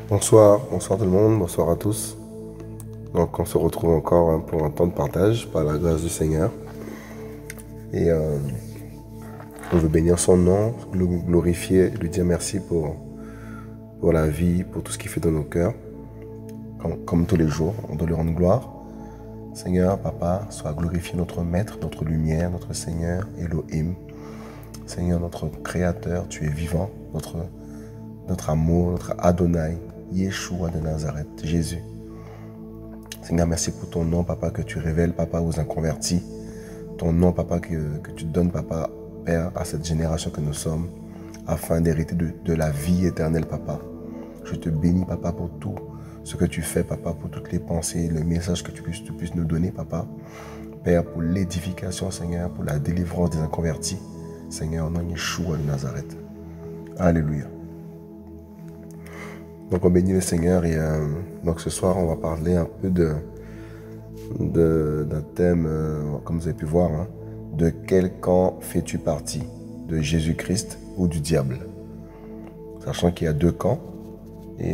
Bonsoir tout le monde, bonsoir à tous. Donc on se retrouve encore pour un temps de partage par la grâce du Seigneur. Et on veut bénir son nom, glorifier, lui dire merci pour la vie, pour tout ce qu'il fait dans nos cœurs. Comme tous les jours, on doit lui rendre gloire. Seigneur, Papa, sois glorifié notre Maître, notre lumière, notre Seigneur, Elohim. Seigneur, notre Créateur, tu es vivant, notre amour, notre Adonai, Yeshua de Nazareth, Jésus. Seigneur, merci pour ton nom, Papa, que tu révèles, Papa, aux inconvertis. Ton nom, Papa, que tu donnes, Papa, Père, à cette génération que nous sommes, afin d'hériter de la vie éternelle, Papa. Je te bénis, Papa, pour tout ce que tu fais, Papa, pour toutes les pensées, le message que tu puisses nous donner, Papa. Père, pour l'édification, Seigneur, pour la délivrance des inconvertis. Seigneur, au nom de Yeshua de Nazareth. Alléluia. Donc on bénit le Seigneur et donc ce soir on va parler un peu d'un thème, comme vous avez pu voir, de quel camp fais-tu partie, de Jésus-Christ ou du diable? Sachant qu'il y a deux camps et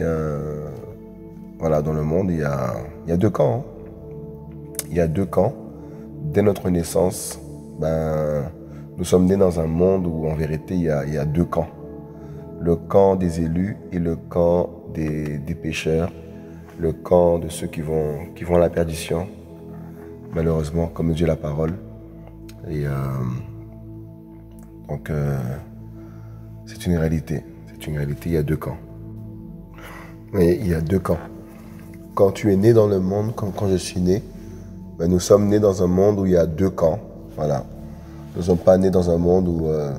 voilà, dans le monde il y a deux camps. Il y a deux camps. Dès notre naissance, nous sommes nés dans un monde où en vérité il y a deux camps. Le camp des élus et le camp des pécheurs, le camp de ceux qui vont à la perdition, malheureusement, comme nous dit la parole. Et donc, c'est une réalité. C'est une réalité, il y a deux camps. Oui, il y a deux camps. Quand tu es né dans le monde, comme quand je suis né, nous sommes nés dans un monde où il y a deux camps. Voilà. Nous ne sommes pas nés dans un monde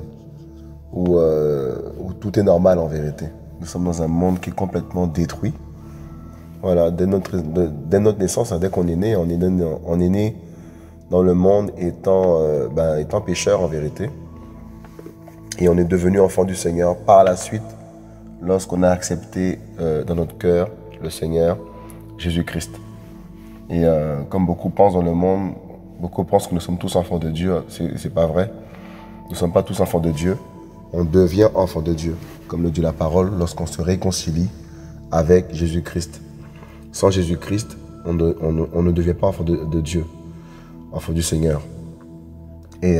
où tout est normal en vérité. Nous sommes dans un monde qui est complètement détruit. Voilà, dès notre naissance, dès qu'on est né, on est né dans le monde étant pécheur en vérité. Et on est devenu enfant du Seigneur par la suite, lorsqu'on a accepté dans notre cœur le Seigneur Jésus-Christ. Et comme beaucoup pensent dans le monde, beaucoup pensent que nous sommes tous enfants de Dieu. C'est pas vrai. Nous ne sommes pas tous enfants de Dieu. On devient enfant de Dieu, comme le dit la parole, lorsqu'on se réconcilie avec Jésus-Christ. Sans Jésus-Christ, on ne devient pas enfant de Dieu, enfant du Seigneur. Et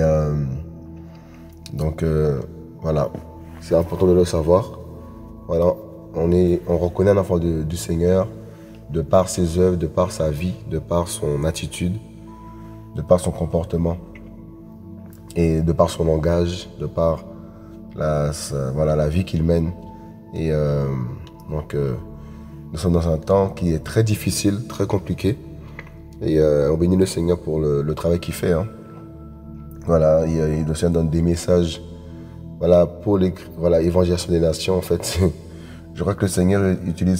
donc, voilà, c'est important de le savoir. Voilà, on reconnaît un enfant du Seigneur de par ses œuvres, de par sa vie, de par son attitude, de par son comportement et de par son langage, de par la vie qu'il mène. Et donc, nous sommes dans un temps qui est très difficile, très compliqué. Et on bénit le Seigneur pour le travail qu'il fait. Voilà, le Seigneur donne des messages pour l'évangélisation des nations. En fait, je crois que le Seigneur utilise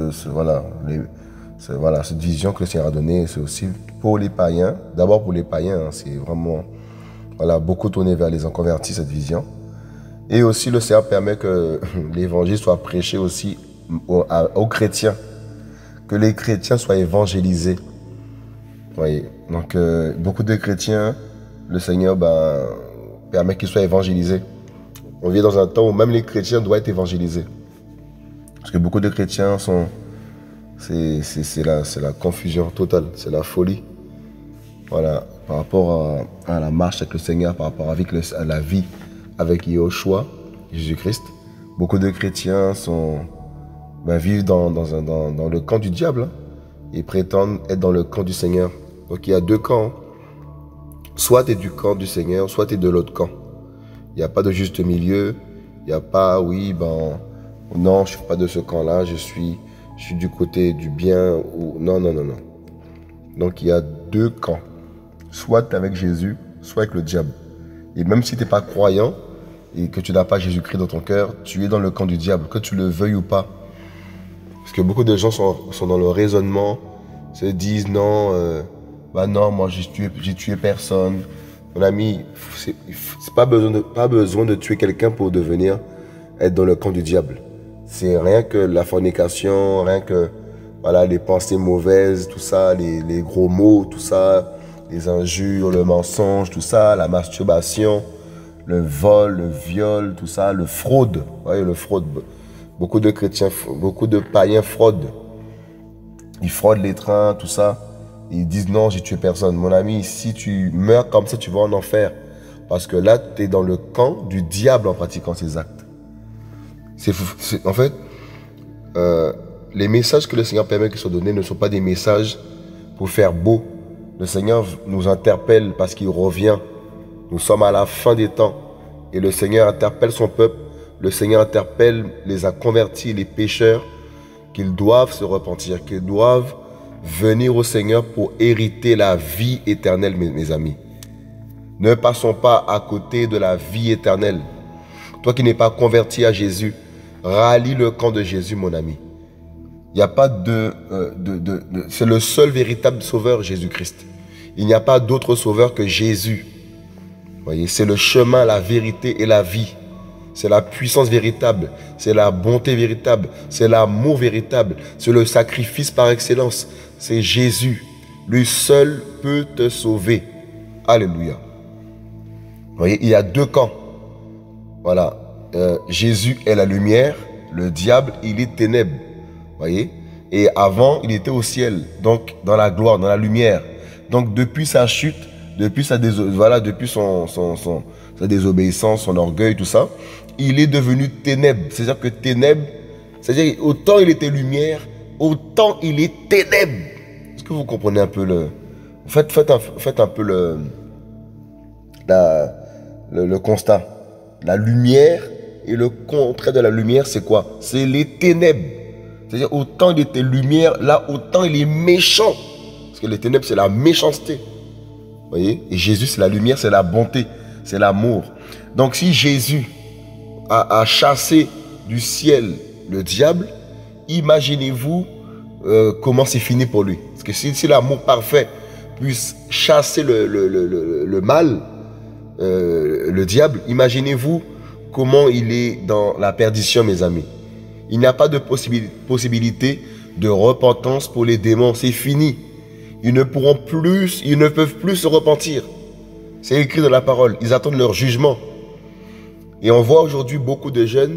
cette vision que le Seigneur a donnée. C'est aussi pour les païens. D'abord pour les païens, c'est vraiment beaucoup tourné vers les inconvertis, cette vision. Et aussi, le Seigneur permet que l'évangile soit prêché aussi aux chrétiens, que les chrétiens soient évangélisés. Voyez. Donc, beaucoup de chrétiens, le Seigneur permet qu'ils soient évangélisés. On vit dans un temps où même les chrétiens doivent être évangélisés. Parce que beaucoup de chrétiens c'est la confusion totale, c'est la folie. Voilà, par rapport à la marche avec le Seigneur, par rapport à la vie avec Yeshua, Jésus-Christ. Beaucoup de chrétiens vivent dans le camp du diable et prétendent être dans le camp du Seigneur. Donc il y a deux camps. Soit tu es du camp du Seigneur, soit tu es de l'autre camp. Il n'y a pas de juste milieu. Il n'y a pas, non, je ne suis pas de ce camp-là, je suis du côté du bien. Non. Donc il y a deux camps. Soit tu es avec Jésus, soit avec le diable. Et même si tu n'es pas croyant et que tu n'as pas Jésus-Christ dans ton cœur, tu es dans le camp du diable, que tu le veuilles ou pas. Parce que beaucoup de gens sont dans le raisonnement, se disent non, non, moi j'ai tué personne. Mon ami, c'est pas besoin de tuer quelqu'un pour être dans le camp du diable. C'est rien que la fornication, rien que les pensées mauvaises, tout ça, les gros mots, tout ça, les injures, le mensonge, tout ça, la masturbation, le vol, le viol, tout ça, le fraude. Vous voyez, le fraude. Beaucoup de chrétiens, beaucoup de païens fraudent. Ils fraudent les trains, tout ça. Ils disent non, j'ai tué personne. Mon ami, si tu meurs comme ça, tu vas en enfer. Parce que là, tu es dans le camp du diable en pratiquant ces actes. En fait, les messages que le Seigneur permet qu'ils soient donnés ne sont pas des messages pour faire beau. Le Seigneur nous interpelle parce qu'il revient. Nous sommes à la fin des temps. Et le Seigneur interpelle son peuple. Le Seigneur interpelle les convertis, les pécheurs, qu'ils doivent se repentir, qu'ils doivent venir au Seigneur pour hériter la vie éternelle, mes amis. Ne passons pas à côté de la vie éternelle. Toi qui n'es pas converti à Jésus, rallie le camp de Jésus, mon ami. Il n'y a pas c'est le seul véritable sauveur, Jésus-Christ. Il n'y a pas d'autre sauveur que Jésus. Voyez, c'est le chemin, la vérité et la vie. C'est la puissance véritable, c'est la bonté véritable, c'est l'amour véritable, c'est le sacrifice par excellence. C'est Jésus. Lui seul peut te sauver. Alléluia. Vous voyez, il y a deux camps. Voilà. Jésus est la lumière, le diable, il est ténèbres. Vous voyez? Et avant, il était au ciel, donc dans la gloire, dans la lumière. Donc depuis sa chute, depuis sa désobéissance, son orgueil, tout ça, il est devenu ténèbres. C'est-à-dire que ténèbres, c'est-à-dire autant il était lumière, autant il est ténèbres. Est-ce que vous comprenez un peu le... Faites un peu le constat. La lumière et le contraire de la lumière, c'est quoi? C'est les ténèbres. C'est-à-dire autant il était lumière, là autant il est méchant. Parce que les ténèbres, c'est la méchanceté. Vous voyez? Et Jésus, c'est la lumière, c'est la bonté, c'est l'amour. Donc si Jésus a chassé du ciel le diable, imaginez-vous comment c'est fini pour lui. Parce que si l'amour parfait puisse chasser le mal, le diable, imaginez-vous comment il est dans la perdition, mes amis. Il n'y a pas de possibilité de repentance pour les démons. C'est fini. Ils ne peuvent plus se repentir. C'est écrit dans la parole. Ils attendent leur jugement. Et on voit aujourd'hui beaucoup de jeunes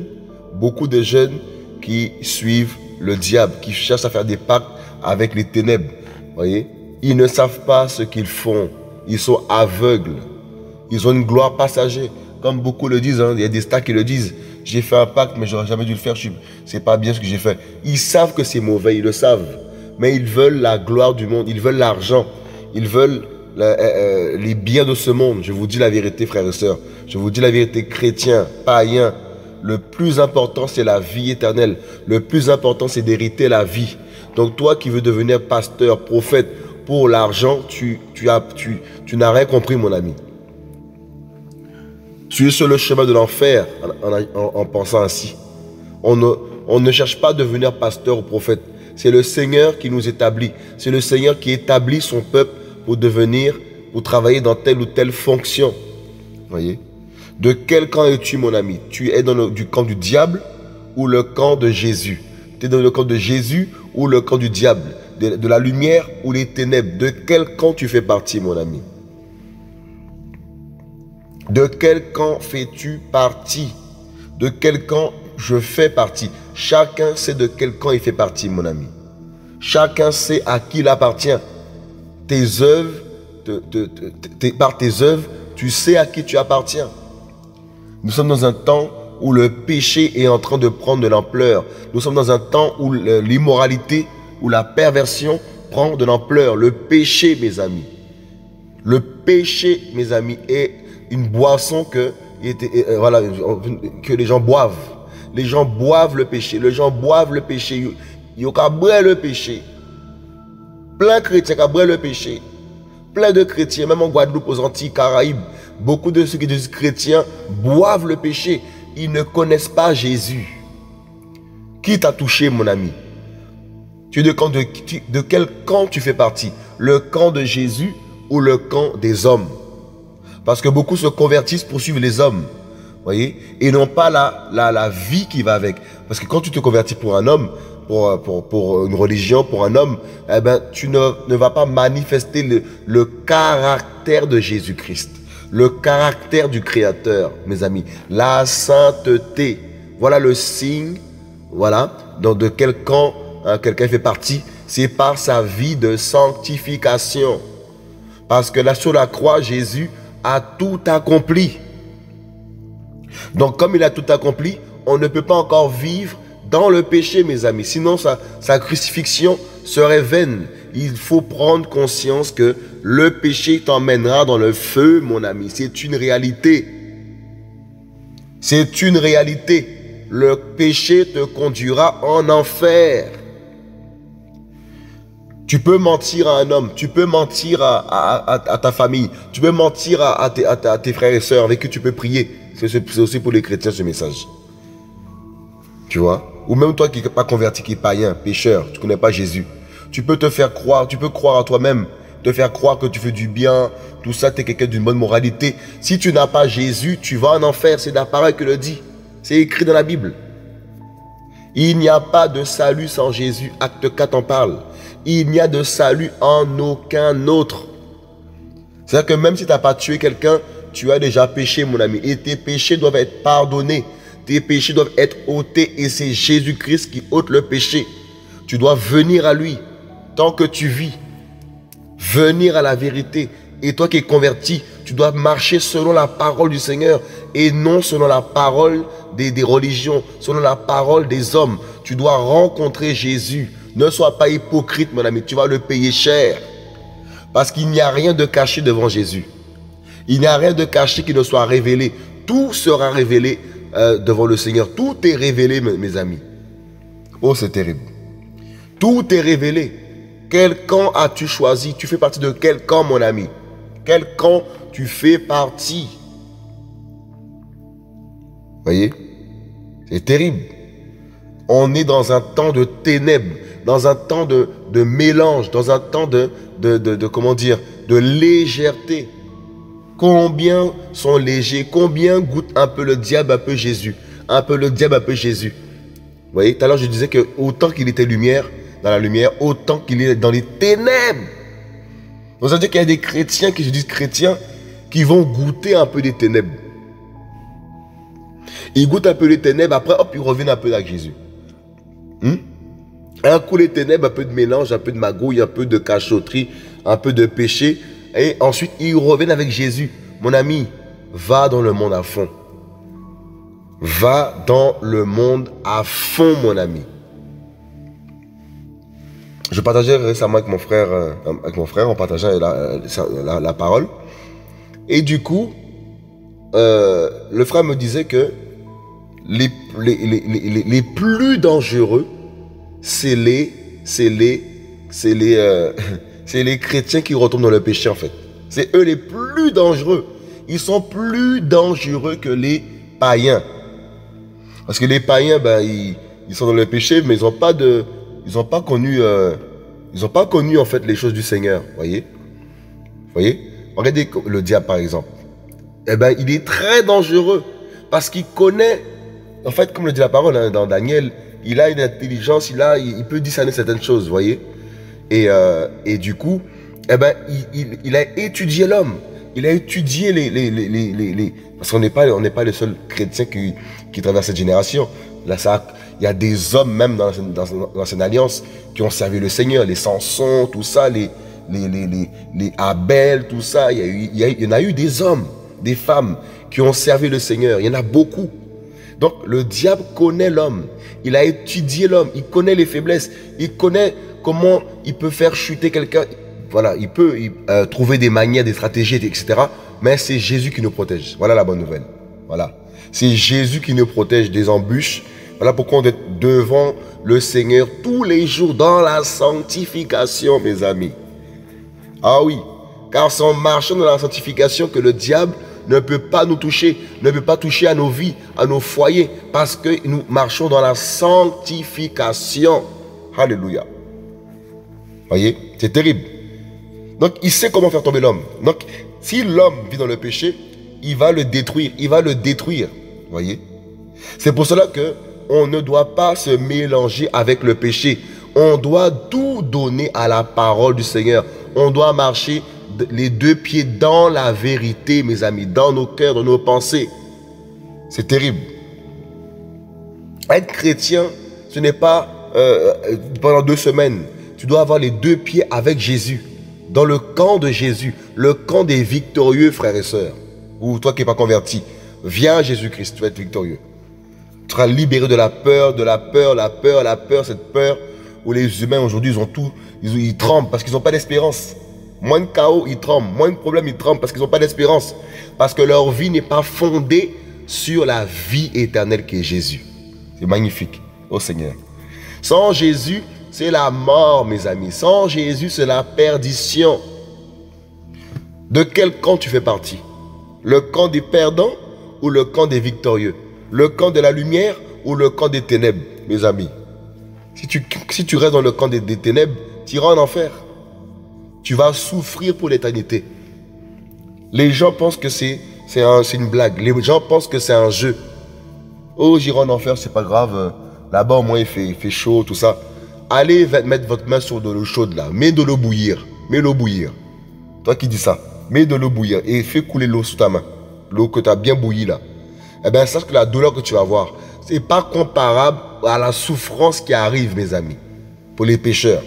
qui suivent le diable, qui cherchent à faire des pactes avec les ténèbres. Voyez? Ils ne savent pas ce qu'ils font. Ils sont aveugles. Ils ont une gloire passagère. Comme beaucoup le disent, hein, il y a des stars qui le disent. J'ai fait un pacte, mais j'aurais jamais dû le faire. C'est pas bien ce que j'ai fait. Ils savent que c'est mauvais, ils le savent. Mais ils veulent la gloire du monde, ils veulent l'argent. Ils veulent les biens de ce monde. Je vous dis la vérité, frères et sœurs. Je vous dis la vérité, chrétiens, païens. Le plus important, c'est la vie éternelle. Le plus important, c'est d'hériter la vie. Donc toi qui veux devenir pasteur, prophète, pour l'argent, tu n'as rien compris, mon ami. Tu es sur le chemin de l'enfer en pensant ainsi. On ne cherche pas à devenir pasteur ou prophète. C'est le Seigneur qui nous établit. C'est le Seigneur qui établit son peuple pour travailler dans telle ou telle fonction. Voyez? De quel camp es-tu, mon ami? Tu es dans du camp du diable ou le camp de Jésus? Tu es dans le camp de Jésus ou le camp du diable? De la lumière ou les ténèbres? De quel camp tu fais partie, mon ami? De quel camp fais-tu partie? De quel camp je fais partie? Chacun sait de quel camp il fait partie, mon ami. Chacun sait à qui il appartient. Tes œuvres, par tes œuvres, tu sais à qui tu appartiens. Nous sommes dans un temps où le péché est en train de prendre de l'ampleur. Nous sommes dans un temps où l'immoralité, où la perversion prend de l'ampleur. Le péché, mes amis. Le péché, mes amis, est une boisson que les gens boivent. Les gens boivent le péché. Les gens boivent le péché. Ils ont qu'à boire le péché. Plein de chrétiens qui boivent le péché. Plein de chrétiens, même en Guadeloupe, aux Antilles, Caraïbes, beaucoup de ceux qui disent chrétiens boivent le péché. Ils ne connaissent pas Jésus. Qui t'a touché, mon ami? Tu es de quel camp tu fais partie? Le camp de Jésus ou le camp des hommes? Parce que beaucoup se convertissent pour suivre les hommes. Voyez? Et non pas la vie qui va avec. Parce que quand tu te convertis pour un homme, pour une religion, pour un homme, eh ben, tu ne vas pas manifester le caractère de Jésus-Christ. Le caractère du Créateur, mes amis. La sainteté. Voilà le signe voilà, de quel camp quelqu'un fait partie, c'est par sa vie de sanctification. Parce que là, sur la croix, Jésus a tout accompli. Donc, comme il a tout accompli, on ne peut pas encore vivre dans le péché, mes amis. Sinon, sa crucifixion serait vaine. Il faut prendre conscience que le péché t'emmènera dans le feu, mon ami. C'est une réalité. C'est une réalité. Le péché te conduira en enfer. Tu peux mentir à un homme, tu peux mentir à ta famille, tu peux mentir à tes frères et sœurs avec qui tu peux prier. C'est aussi pour les chrétiens ce message. Tu vois? Ou même toi qui n'es pas converti, qui est païen, pécheur, tu ne connais pas Jésus. Tu peux te faire croire, tu peux croire à toi-même, te faire croire que tu fais du bien, tout ça, tu es quelqu'un d'une bonne moralité. Si tu n'as pas Jésus, tu vas en enfer, c'est la parole que le dit. C'est écrit dans la Bible. Il n'y a pas de salut sans Jésus, acte 4 en parle. Il n'y a de salut en aucun autre. C'est-à-dire que même si tu n'as pas tué quelqu'un, tu as déjà péché, mon ami. Et tes péchés doivent être pardonnés. Tes péchés doivent être ôtés. Et c'est Jésus-Christ qui ôte le péché. Tu dois venir à lui tant que tu vis. Venir à la vérité. Et toi qui es converti, tu dois marcher selon la parole du Seigneur et non selon la parole des religions, selon la parole des hommes. Tu dois rencontrer Jésus. Ne sois pas hypocrite, mon ami. Tu vas le payer cher. Parce qu'il n'y a rien de caché devant Jésus. Il n'y a rien de caché qui ne soit révélé. Tout sera révélé devant le Seigneur. Tout est révélé, mes amis. Oh, c'est terrible. Tout est révélé. Quel camp as-tu choisi? Tu fais partie de quel camp, mon ami? Quel camp tu fais partie? Voyez? C'est terrible. On est dans un temps de ténèbres, dans un temps de mélange, dans un temps comment dire, de légèreté. Combien sont légers? Combien goûtent un peu le diable, un peu Jésus? Un peu le diable, un peu Jésus. Vous voyez, tout à l'heure je disais que autant qu'il était lumière, dans la lumière, autant qu'il est dans les ténèbres. Donc ça veut dire qu'il y a des chrétiens qui se disent chrétiens qui vont goûter un peu des ténèbres. Ils goûtent un peu les ténèbres, après hop, ils reviennent un peu avec Jésus. Un coup les ténèbres, un peu de mélange, un peu de magouille, un peu de cachotterie, un peu de péché. Et ensuite, ils reviennent avec Jésus. Mon ami, va dans le monde à fond. Va dans le monde à fond, mon ami. Je partageais récemment avec mon frère, on partageait la parole. Et du coup, le frère me disait que les plus dangereux, c'est les chrétiens qui retombent dans le péché, en fait. C'est eux les plus dangereux. Ils sont plus dangereux que les païens. Parce que les païens, ben, ils sont dans le péché, mais ils n'ont pas connu en fait les choses du Seigneur. Voyez? Regardez le diable, par exemple. Eh ben, il est très dangereux. Parce qu'il connaît, en fait, comme le dit la parole, hein, dans Daniel, il a une intelligence, il peut discerner certaines choses, voyez. Et du coup, eh ben, il a étudié l'homme. Il a étudié parce qu'on n'est pas les seuls chrétiens qui traversent cette génération. Là, il y a des hommes, même dans l'ancienne alliance, qui ont servi le Seigneur. Les Samson, tout ça, les Abel, tout ça. Il y en a eu des hommes, des femmes qui ont servi le Seigneur. Il y en a beaucoup. Donc, le diable connaît l'homme. Il a étudié l'homme. Il connaît les faiblesses. Il connaît comment il peut faire chuter quelqu'un. Voilà, il peut trouver des manières, des stratégies, etc. Mais c'est Jésus qui nous protège. Voilà la bonne nouvelle. Voilà. C'est Jésus qui nous protège des embûches. Voilà pourquoi on est devant le Seigneur tous les jours dans la sanctification, mes amis. Ah oui, car c'est en marchant dans la sanctification que le diable ne peut pas nous toucher, ne peut pas toucher à nos vies, à nos foyers, parce que nous marchons dans la sanctification. Alléluia. Voyez, c'est terrible. Donc, il sait comment faire tomber l'homme. Donc, si l'homme vit dans le péché, il va le détruire. Il va le détruire. Voyez. C'est pour cela que on ne doit pas se mélanger avec le péché. On doit tout donner à la parole du Seigneur. On doit marcher les deux pieds dans la vérité, mes amis, dans nos cœurs, dans nos pensées. C'est terrible. Être chrétien, ce n'est pas pendant 2 semaines. Tu dois avoir les 2 pieds avec Jésus, dans le camp de Jésus, le camp des victorieux, frères et sœurs. Ou toi qui n'es pas converti, viens à Jésus-Christ, tu vas être victorieux. Tu seras libéré de la peur, cette peur où les humains aujourd'hui, ils ont tout, ils tremblent parce qu'ils n'ont pas d'espérance. Moins de chaos, ils tremblent. Moins de problèmes, ils tremblent parce qu'ils n'ont pas d'espérance. Parce que leur vie n'est pas fondée sur la vie éternelle qui est Jésus. C'est magnifique, oh Seigneur. Sans Jésus, c'est la mort, mes amis. Sans Jésus, c'est la perdition. De quel camp tu fais partie? Le camp des perdants ou le camp des victorieux? Le camp de la lumière ou le camp des ténèbres, mes amis? Si tu restes dans le camp des ténèbres, tu iras en enfer. Tu vas souffrir pour l'éternité. Les gens pensent que c'est une blague. Les gens pensent que c'est un jeu. Oh, j'irai en enfer, c'est pas grave. Là-bas, au moins, il fait chaud, tout ça. Allez mettre votre main sur de l'eau chaude, là. Mets de l'eau bouillir. Mets l'eau bouillir. Toi qui dis ça, mets de l'eau bouillir et fais couler l'eau sous ta main. L'eau que tu as bien bouillie, là. Eh bien, sache que la douleur que tu vas avoir, ce n'est pas comparable à la souffrance qui arrive, mes amis, pour les pécheurs.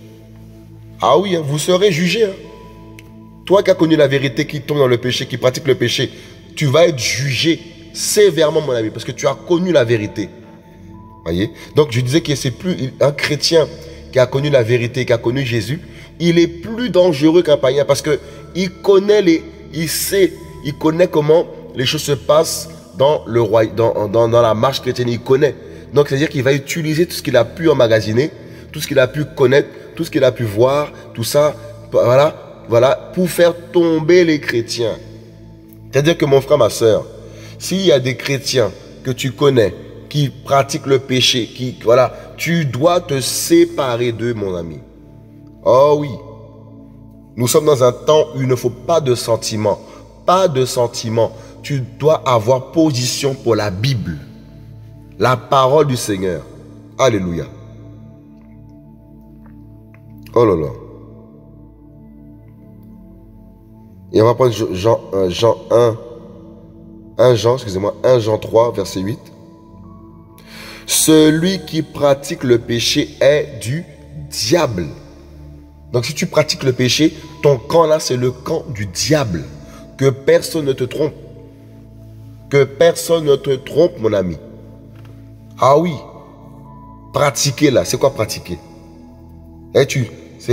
Ah oui, hein, vous serez jugés. Hein. Toi qui as connu la vérité, qui tombe dans le péché, qui pratique le péché, tu vas être jugé sévèrement, mon ami, parce que tu as connu la vérité. Voyez? Donc, je disais que c'est plus un chrétien qui a connu la vérité, qui a connu Jésus, il est plus dangereux qu'un païen parce qu'il connaît il connaît comment les choses se passent dans le roi, dans la marche chrétienne, il connaît. Donc, c'est-à-dire qu'il va utiliser tout ce qu'il a pu emmagasiner, tout ce qu'il a pu connaître, tout ce qu'il a pu voir, tout ça, voilà, pour faire tomber les chrétiens. C'est-à-dire que mon frère, ma soeur, s'il y a des chrétiens que tu connais, qui pratiquent le péché, tu dois te séparer d'eux, mon ami. Oh oui. Nous sommes dans un temps où il ne faut pas de sentiments. Pas de sentiments. Tu dois avoir position pour la Bible. La parole du Seigneur. Alléluia. Oh là là. Et on va prendre un Jean 3, verset 8. Celui qui pratique le péché est du diable. Donc si tu pratiques le péché, ton camp là, c'est le camp du diable. Que personne ne te trompe. Que personne ne te trompe, mon ami. Ah oui. Pratiquer là, c'est quoi pratiquer? Tu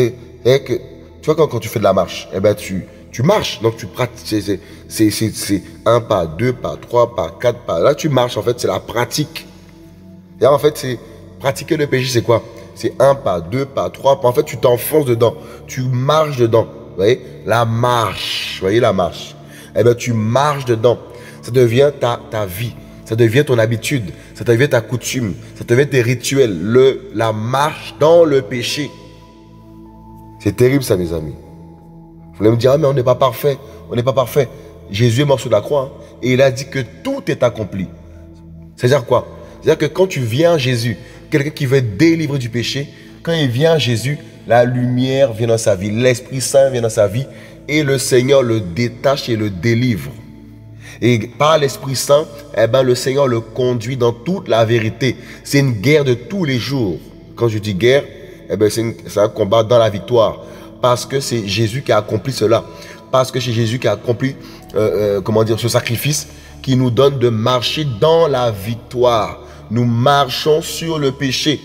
vois quand tu fais de la marche, eh ben tu marches, donc tu pratiques, c'est 1 pas, 2 pas, 3 pas, 4 pas. Là tu marches, en fait, c'est la pratique. Et en fait, c'est pratiquer le péché, c'est quoi? C'est 1 pas, 2 pas, 3 pas. En fait, tu t'enfonces dedans. Tu marches dedans. Vous voyez? La marche. Vous voyez la marche? Eh bien, tu marches dedans. Ça devient ta vie. Ça devient ton habitude. Ça devient ta coutume. Ça devient tes rituels. La marche dans le péché. C'est terrible ça, mes amis. Vous voulez me dire, ah, mais on n'est pas parfait. On n'est pas parfait. Jésus est mort sur la croix. Hein, et il a dit que tout est accompli. C'est-à-dire quoi? C'est-à-dire que quand tu viens à Jésus, quelqu'un qui veut être délivré du péché, quand il vient à Jésus, la lumière vient dans sa vie, l'Esprit Saint vient dans sa vie et le Seigneur le détache et le délivre. Et par l'Esprit Saint, eh ben, le Seigneur le conduit dans toute la vérité. C'est une guerre de tous les jours. Quand je dis guerre, eh ben, c'est un combat dans la victoire. Parce que c'est Jésus qui a accompli cela. Parce que c'est Jésus qui a accompli ce sacrifice qui nous donne de marcher dans la victoire. Nous marchons sur le péché.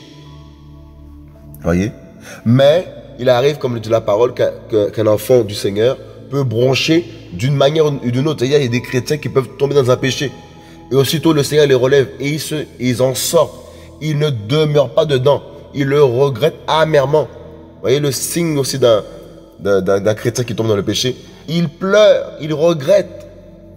Voyez? Mais il arrive, comme le dit la parole, qu'un enfant du Seigneur peut broncher d'une manière ou d'une autre. C'est-à-dire, il y a des chrétiens qui peuvent tomber dans un péché. Et aussitôt, le Seigneur les relève et ils en sortent. Ils ne demeurent pas dedans. Ils le regrettent amèrement. Vous voyez le signe aussi d'un chrétien qui tombe dans le péché? Il pleure, il regrette.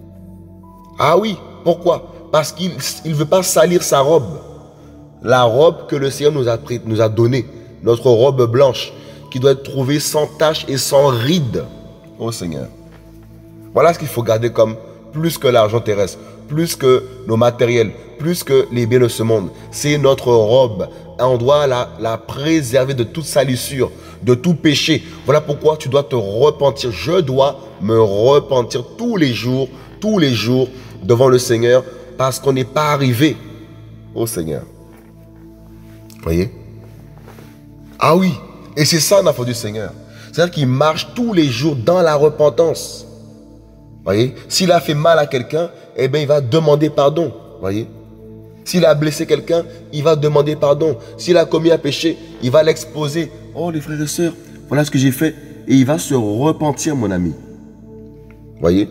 Ah oui, pourquoi? Parce qu'il ne veut pas salir sa robe. La robe que le Seigneur nous a donnée. Notre robe blanche qui doit être trouvée sans tache et sans ride. Oh Seigneur. Voilà ce qu'il faut garder comme plus que l'argent terrestre, plus que nos matériels, plus que les biens de ce monde. C'est notre robe. On doit la préserver de toute salissure, de tout péché. Voilà pourquoi tu dois te repentir. Je dois me repentir tous les jours devant le Seigneur parce qu'on n'est pas arrivé au Seigneur. Voyez? Ah oui, et c'est ça l'enfant du Seigneur. C'est-à-dire qu'il marche tous les jours dans la repentance. Voyez? S'il a fait mal à quelqu'un, eh bien, il va demander pardon. Voyez? S'il a blessé quelqu'un, il va demander pardon. S'il a commis un péché, il va l'exposer. Oh, les frères et sœurs, voilà ce que j'ai fait. Et il va se repentir, mon ami. Voyez?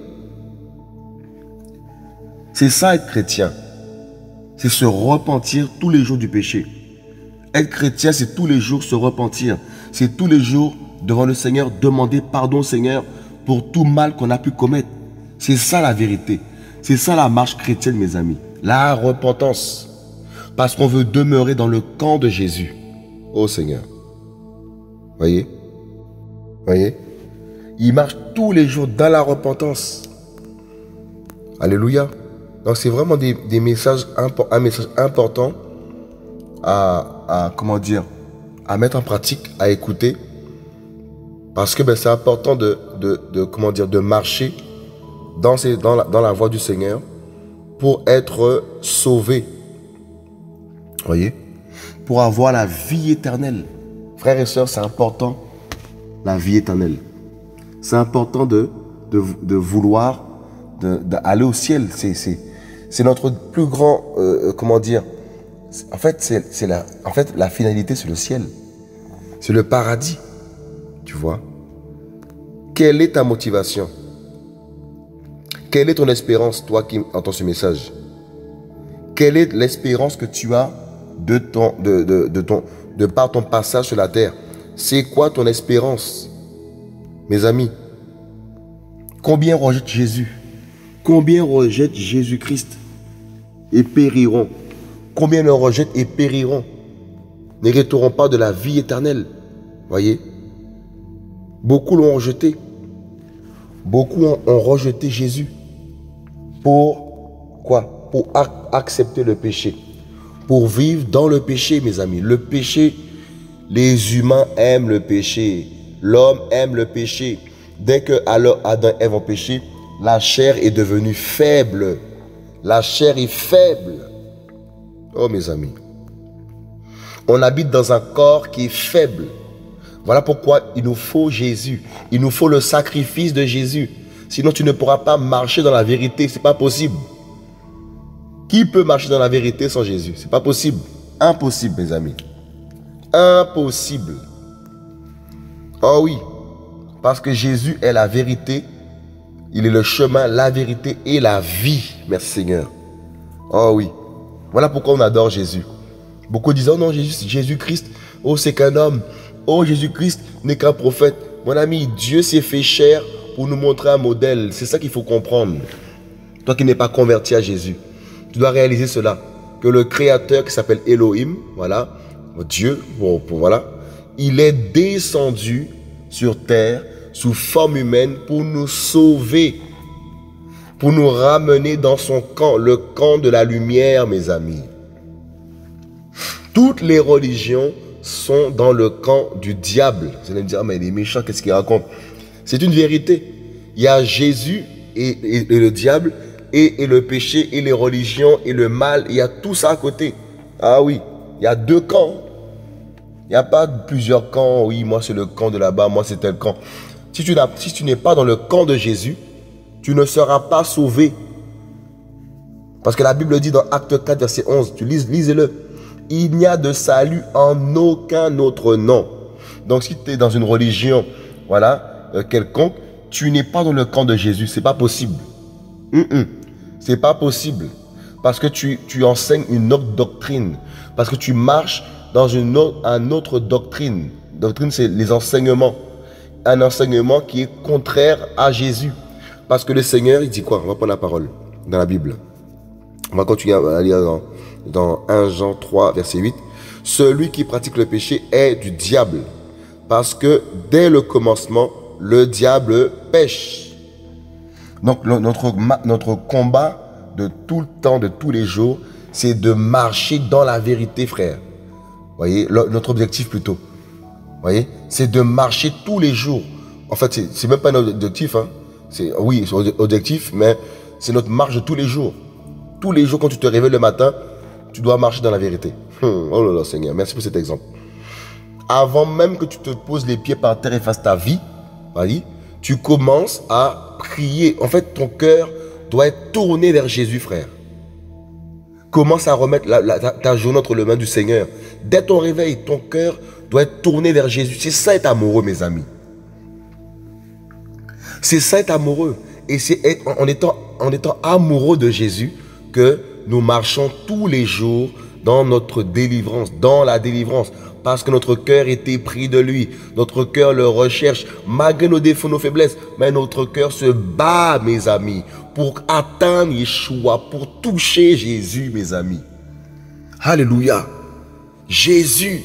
C'est ça être chrétien. C'est se repentir tous les jours du péché. Être chrétien, c'est tous les jours se repentir. C'est tous les jours devant le Seigneur demander pardon au Seigneur pour tout mal qu'on a pu commettre. C'est ça la vérité. C'est ça la marche chrétienne, mes amis. La repentance. Parce qu'on veut demeurer dans le camp de Jésus. Oh Seigneur. Voyez? Voyez? Il marche tous les jours dans la repentance. Alléluia. Donc c'est vraiment des messages, un message important à comment dire, à mettre en pratique, à écouter. Parce que c'est important comment dire, de marcher dans la voie du Seigneur pour être sauvé. Voyez? Pour avoir la vie éternelle. Frères et sœurs, c'est important, la vie éternelle. C'est important de vouloir d'aller au ciel. C'est notre plus grand, comment dire, en fait, la finalité, c'est le ciel. C'est le paradis. Tu vois? Quelle est ta motivation? Quelle est ton espérance, toi qui entends ce message? Quelle est l'espérance que tu as de par ton passage sur la terre? C'est quoi ton espérance? Mes amis, combien rejettent Jésus? Combien rejettent Jésus-Christ et périront? Combien le rejettent et périront? N'hériteront pas de la vie éternelle. Voyez? Beaucoup l'ont rejeté. Beaucoup ont rejeté Jésus. Pour quoi? Pour accepter le péché. Pour vivre dans le péché, mes amis. Le péché, les humains aiment le péché. L'homme aime le péché. Dès que Adam et Ève ont péché, la chair est devenue faible. La chair est faible. Oh mes amis. On habite dans un corps qui est faible. Voilà pourquoi il nous faut Jésus. Il nous faut le sacrifice de Jésus. Sinon tu ne pourras pas marcher dans la vérité. C'est pas possible. Qui peut marcher dans la vérité sans Jésus? C'est pas possible. Impossible, mes amis. Impossible. Oh oui. Parce que Jésus est la vérité. Il est le chemin, la vérité et la vie. Merci Seigneur. Oh oui. Voilà pourquoi on adore Jésus. Beaucoup disent, oh non, Jésus-Christ, oh c'est qu'un homme. Oh Jésus-Christ n'est qu'un prophète. Mon ami, Dieu s'est fait chair pour nous montrer un modèle. C'est ça qu'il faut comprendre. Toi qui n'es pas converti à Jésus, tu dois réaliser cela. Que le Créateur qui s'appelle Elohim, voilà, Dieu, voilà, il est descendu sur terre sous forme humaine pour nous sauver. Pour nous ramener dans son camp, le camp de la lumière, mes amis. Toutes les religions sont dans le camp du diable. Vous allez me dire, mais il est méchant, qu'est-ce qu'il raconte? C'est une vérité. Il y a Jésus et le diable, et le péché, et les religions, et le mal. Il y a tout ça à côté. Ah oui, il y a deux camps. Il n'y a pas plusieurs camps. Oui, moi c'est le camp de là-bas, moi c'est tel camp. Si tu n'es pas dans le camp de Jésus, tu ne seras pas sauvé. Parce que la Bible dit dans Acte 4, verset 11, lisez-le. Il n'y a de salut en aucun autre nom. Donc si tu es dans une religion, voilà, quelconque, tu n'es pas dans le camp de Jésus. C'est pas possible. C'est pas possible. Parce que tu enseignes une autre doctrine. Parce que tu marches dans une autre doctrine. Doctrine, c'est les enseignements. Un enseignement qui est contraire à Jésus. Parce que le Seigneur, il dit quoi? On va prendre la parole dans la Bible. On va continuer à lire dans 1 Jean 3, verset 8. Celui qui pratique le péché est du diable. Parce que dès le commencement, le diable pêche. Donc notre combat de tout le temps, de tous les jours, c'est de marcher dans la vérité, frère. Voyez, notre objectif plutôt. Voyez, c'est de marcher tous les jours. En fait, c'est même pas notre objectif, hein. Oui, c'est notre objectif, mais c'est notre marche de tous les jours. Tous les jours, quand tu te réveilles le matin, tu dois marcher dans la vérité. Oh là là, Seigneur, merci pour cet exemple. Avant même que tu te poses les pieds par terre et fasses ta vie, voyez, tu commences à prier. En fait, ton cœur doit être tourné vers Jésus, frère. Commence à remettre ta journée entre les mains du Seigneur. Dès ton réveil, ton cœur doit être tourné vers Jésus. C'est ça être amoureux, mes amis. C'est ça être amoureux. Et c'est en étant amoureux de Jésus que nous marchons tous les jours dans notre délivrance, dans la délivrance. Parce que notre cœur est épris de lui. Notre cœur le recherche, malgré nos défauts, nos faiblesses. Mais notre cœur se bat, mes amis, pour atteindre Yeshua, pour toucher Jésus, mes amis. Alléluia. Jésus.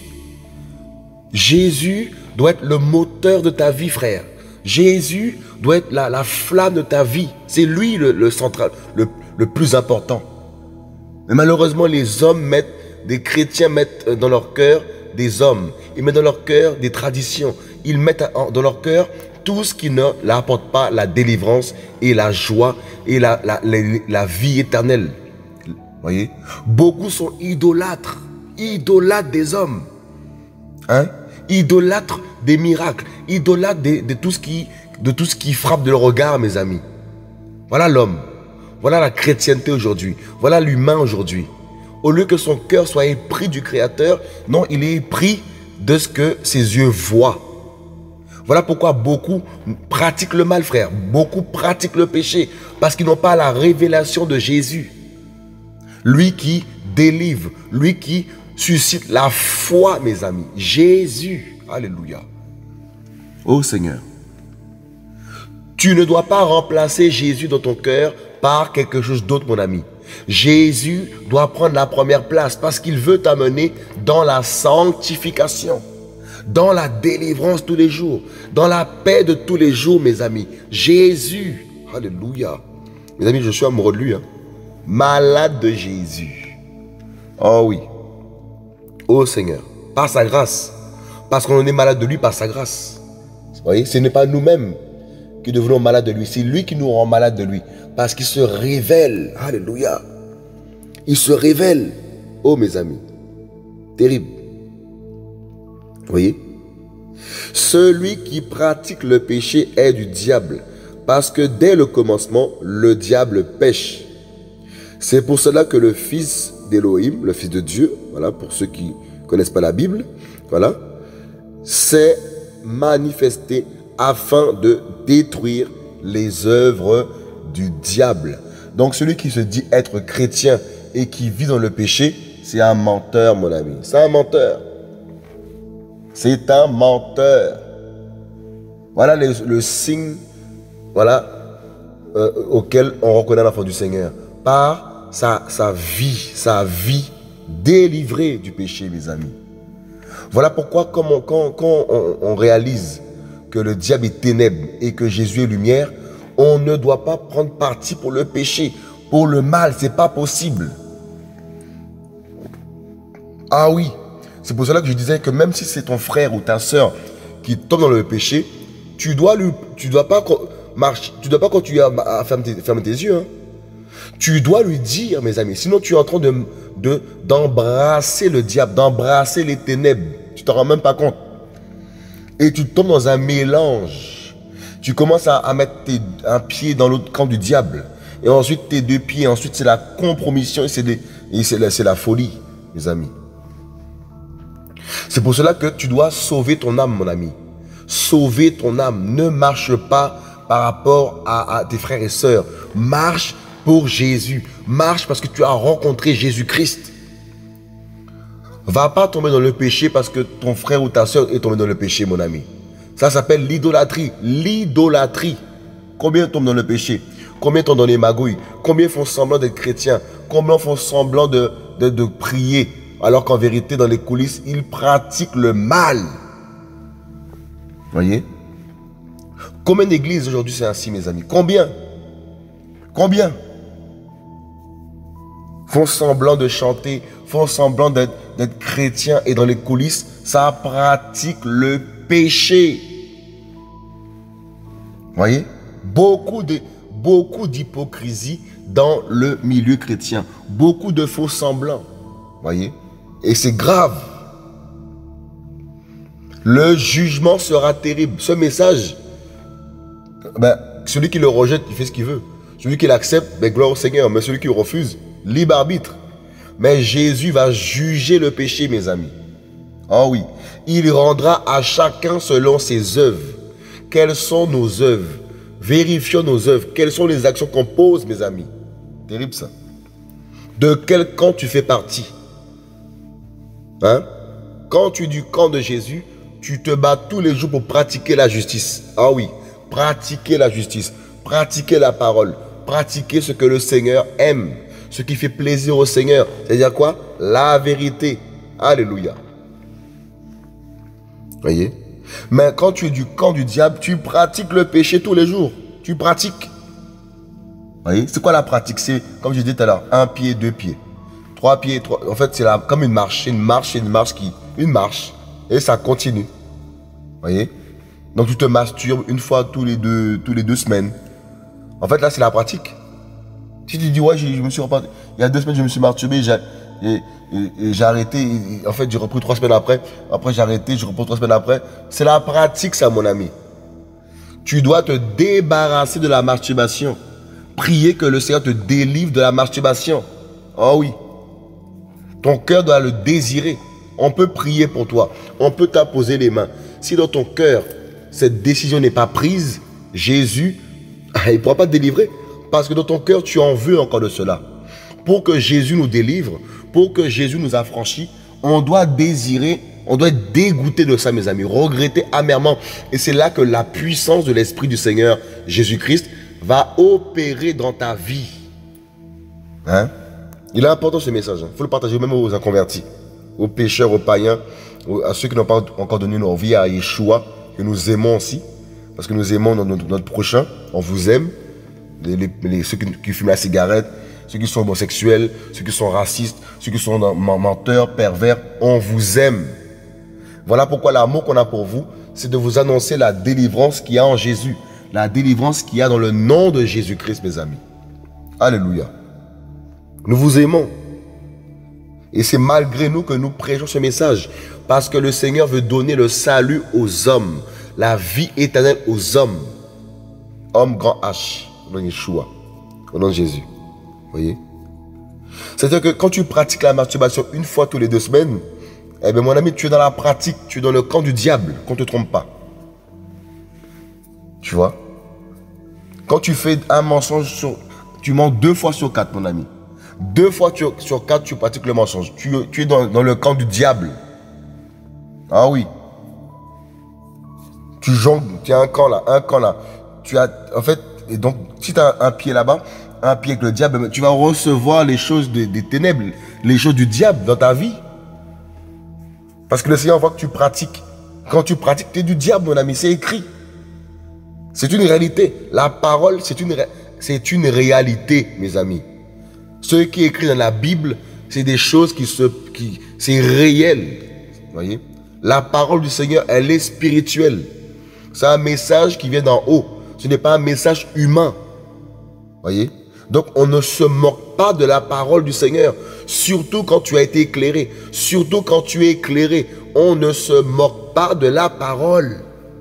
Jésus doit être le moteur de ta vie, frère. Jésus doit être la flamme de ta vie. C'est lui le central, le plus important. Mais malheureusement, les hommes des chrétiens mettent dans leur cœur des hommes. Ils mettent dans leur cœur des traditions. Ils mettent dans leur cœur tout ce qui ne leur apporte pas la délivrance et la joie et la vie éternelle. Voyez? Beaucoup sont idolâtres. Idolâtres des hommes. Hein? Idolâtres des miracles. Idolâtres de tout ce qui frappe de leur regard, mes amis. Voilà l'homme. Voilà la chrétienté aujourd'hui. Voilà l'humain aujourd'hui. Au lieu que son cœur soit épris du Créateur, non, il est épris de ce que ses yeux voient. Voilà pourquoi beaucoup pratiquent le mal, frère. Beaucoup pratiquent le péché parce qu'ils n'ont pas la révélation de Jésus. Lui qui délivre, lui qui suscite la foi, mes amis. Jésus. Alléluia. Oh Seigneur. Tu ne dois pas remplacer Jésus dans ton cœur par quelque chose d'autre, mon ami. Jésus doit prendre la première place parce qu'il veut t'amener dans la sanctification, dans la délivrance tous les jours, dans la paix de tous les jours, mes amis. Jésus, alléluia. Mes amis, je suis amoureux de lui. Hein. Malade de Jésus. Oh oui. Oh Seigneur, par sa grâce. Parce qu'on est malade de lui par sa grâce. Vous voyez, ce n'est pas nous-mêmes qui devenons malades de lui. C'est lui qui nous rend malades de lui. Parce qu'il se révèle. Alléluia. Il se révèle. Oh mes amis. Terrible. Vous voyez? Celui qui pratique le péché est du diable. Parce que dès le commencement, le diable pêche. C'est pour cela que le fils d'Élohim, le fils de Dieu, voilà, pour ceux qui ne connaissent pas la Bible, voilà, s'est manifesté afin de détruire les œuvres du diable. Donc celui qui se dit être chrétien et qui vit dans le péché, c'est un menteur, mon ami. C'est un menteur. C'est un menteur. Voilà le signe, voilà, auquel on reconnaît l'enfant du Seigneur. Par sa vie délivrée du péché, mes amis. Voilà pourquoi quand on réalise que le diable est ténèbres et que Jésus est lumière, on ne doit pas prendre parti pour le péché, pour le mal, c'est pas possible. Ah oui, c'est pour cela que je disais que même si c'est ton frère ou ta soeur qui tombe dans le péché, tu dois pas continuer à fermer tes yeux. Hein. Tu dois lui dire, mes amis, sinon tu es en train d'embrasser le diable, d'embrasser les ténèbres. Tu t'en rends même pas compte. Et tu tombes dans un mélange. Tu commences à mettre un pied dans l'autre camp du diable. Et ensuite tes deux pieds. Ensuite c'est la compromission et c'est la folie, mes amis. C'est pour cela que tu dois sauver ton âme, mon ami. Sauver ton âme. Ne marche pas par rapport à tes frères et sœurs. Marche pour Jésus. Marche parce que tu as rencontré Jésus-Christ. Va pas tomber dans le péché parce que ton frère ou ta soeur est tombé dans le péché, mon ami. Ça s'appelle l'idolâtrie. L'idolâtrie. Combien tombent dans le péché? Combien tombent dans les magouilles? Combien font semblant d'être chrétiens? Combien font semblant de prier? Alors qu'en vérité, dans les coulisses, ils pratiquent le mal. Voyez? Combien d'églises aujourd'hui c'est ainsi, mes amis? Combien? Combien? Font semblant de chanter, font semblant d'être chrétiens et dans les coulisses, ça pratique le péché. Voyez? Beaucoup d'hypocrisie dans le milieu chrétien. Beaucoup de faux semblants. Voyez? Et c'est grave. Le jugement sera terrible. Ce message, ben, celui qui le rejette, il fait ce qu'il veut. Celui qui l'accepte, ben, gloire au Seigneur. Mais celui qui le refuse, libre arbitre. Mais Jésus va juger le péché, mes amis. Ah oui. Il rendra à chacun selon ses œuvres. Quelles sont nos œuvres? Vérifions nos œuvres. Quelles sont les actions qu'on pose, mes amis? Terrible ça. De quel camp tu fais partie? Hein? Quand tu es du camp de Jésus, tu te bats tous les jours pour pratiquer la justice. Ah oui, pratiquer la justice, pratiquer la parole, pratiquer ce que le Seigneur aime, ce qui fait plaisir au Seigneur. C'est-à-dire quoi? La vérité. Alléluia. Voyez? Mais quand tu es du camp du diable, tu pratiques le péché tous les jours. Tu pratiques. Voyez? C'est quoi la pratique? C'est, comme je disais tout à l'heure, 1 pied, 2 pieds, 3 pieds, 3. En fait, c'est comme une marche. Une marche. Et ça continue. Voyez? Donc tu te masturbes une fois tous les deux semaines. En fait, là, c'est la pratique. Si tu dis, ouais, je me suis reparti. Il y a 2 semaines, je me suis masturbé, j'ai arrêté. En fait, j'ai repris 3 semaines après. Après, j'ai arrêté, je reprends 3 semaines après. C'est la pratique, ça, mon ami. Tu dois te débarrasser de la masturbation. Prier que le Seigneur te délivre de la masturbation. Oh oui. Ton cœur doit le désirer. On peut prier pour toi. On peut t'apposer les mains. Si dans ton cœur, cette décision n'est pas prise, Jésus, il ne pourra pas te délivrer. Parce que dans ton cœur, tu en veux encore de cela. Pour que Jésus nous délivre, pour que Jésus nous affranchisse, on doit désirer, on doit être dégoûté de ça, mes amis. Regretter amèrement. Et c'est là que la puissance de l'Esprit du Seigneur, Jésus-Christ, va opérer dans ta vie. Hein? Il est important ce message. Il faut le partager même aux inconvertis, aux pécheurs, aux païens, à ceux qui n'ont pas encore donné leur vie à Yeshua, que nous aimons aussi, parce que nous aimons notre prochain, on vous aime, ceux qui fument la cigarette, ceux qui sont homosexuels, ceux qui sont racistes, ceux qui sont menteurs, pervers, on vous aime. Voilà pourquoi l'amour qu'on a pour vous, c'est de vous annoncer la délivrance qu'il y a en Jésus, la délivrance qu'il y a dans le nom de Jésus-Christ, mes amis. Alléluia. Nous vous aimons. Et c'est malgré nous que nous prêchons ce message. Parce que le Seigneur veut donner le salut aux hommes. La vie éternelle aux hommes. Homme grand H. Au nom de Yeshua. Au nom de Jésus. Vous voyez? C'est-à-dire que quand tu pratiques la masturbation une fois tous les 2 semaines, eh bien mon ami, tu es dans la pratique. Tu es dans le camp du diable. Qu'on ne te trompe pas. Tu vois? Quand tu fais un mensonge tu mens 2 fois sur 4, mon ami. 2 fois sur 4, tu pratiques le mensonge. Tu es dans le camp du diable. Ah oui. Tu jongles, tu as un camp là, Tu as, en fait, et donc, si tu as un pied là-bas, un pied avec le diable, tu vas recevoir les choses des ténèbres, les choses du diable dans ta vie. Parce que le Seigneur voit que tu pratiques. Quand tu pratiques, tu es du diable, mon ami, c'est écrit. C'est une réalité. La parole, c'est une réalité, mes amis. Ce qui est écrit dans la Bible, c'est des choses c'est réel. Vous voyez? La parole du Seigneur, elle est spirituelle. C'est un message qui vient d'en haut. Ce n'est pas un message humain. Vous voyez? Donc, on ne se moque pas de la parole du Seigneur. Surtout quand tu as été éclairé. Surtout quand tu es éclairé. On ne se moque pas de la parole.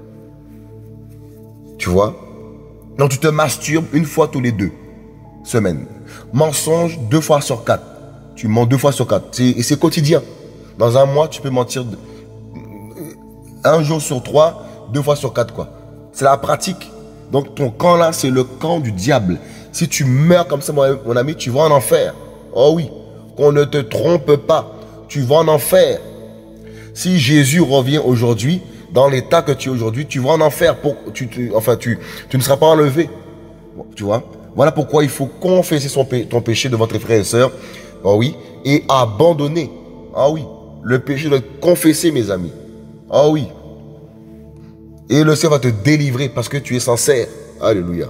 Tu vois? Donc, tu te masturbes une fois tous les 2 semaines. Mensonge 2 fois sur 4. Tu mens 2 fois sur 4. Et c'est quotidien. Dans un mois, tu peux mentir 1 jour sur 3, 2 fois sur 4, quoi. C'est la pratique. Donc ton camp là, c'est le camp du diable. Si tu meurs comme ça, mon ami, tu vas en enfer. Oh oui. Qu'on ne te trompe pas. Tu vas en enfer. Si Jésus revient aujourd'hui, dans l'état que tu es aujourd'hui, tu vas en enfer. Tu ne seras pas enlevé. Bon, tu vois? Voilà pourquoi il faut confesser ton péché devant tes frères et sœurs. Oh oui. Et abandonner. Ah oui. Le péché doit être confessé, mes amis. Ah oui. Et le Seigneur va te délivrer parce que tu es sincère. Alléluia.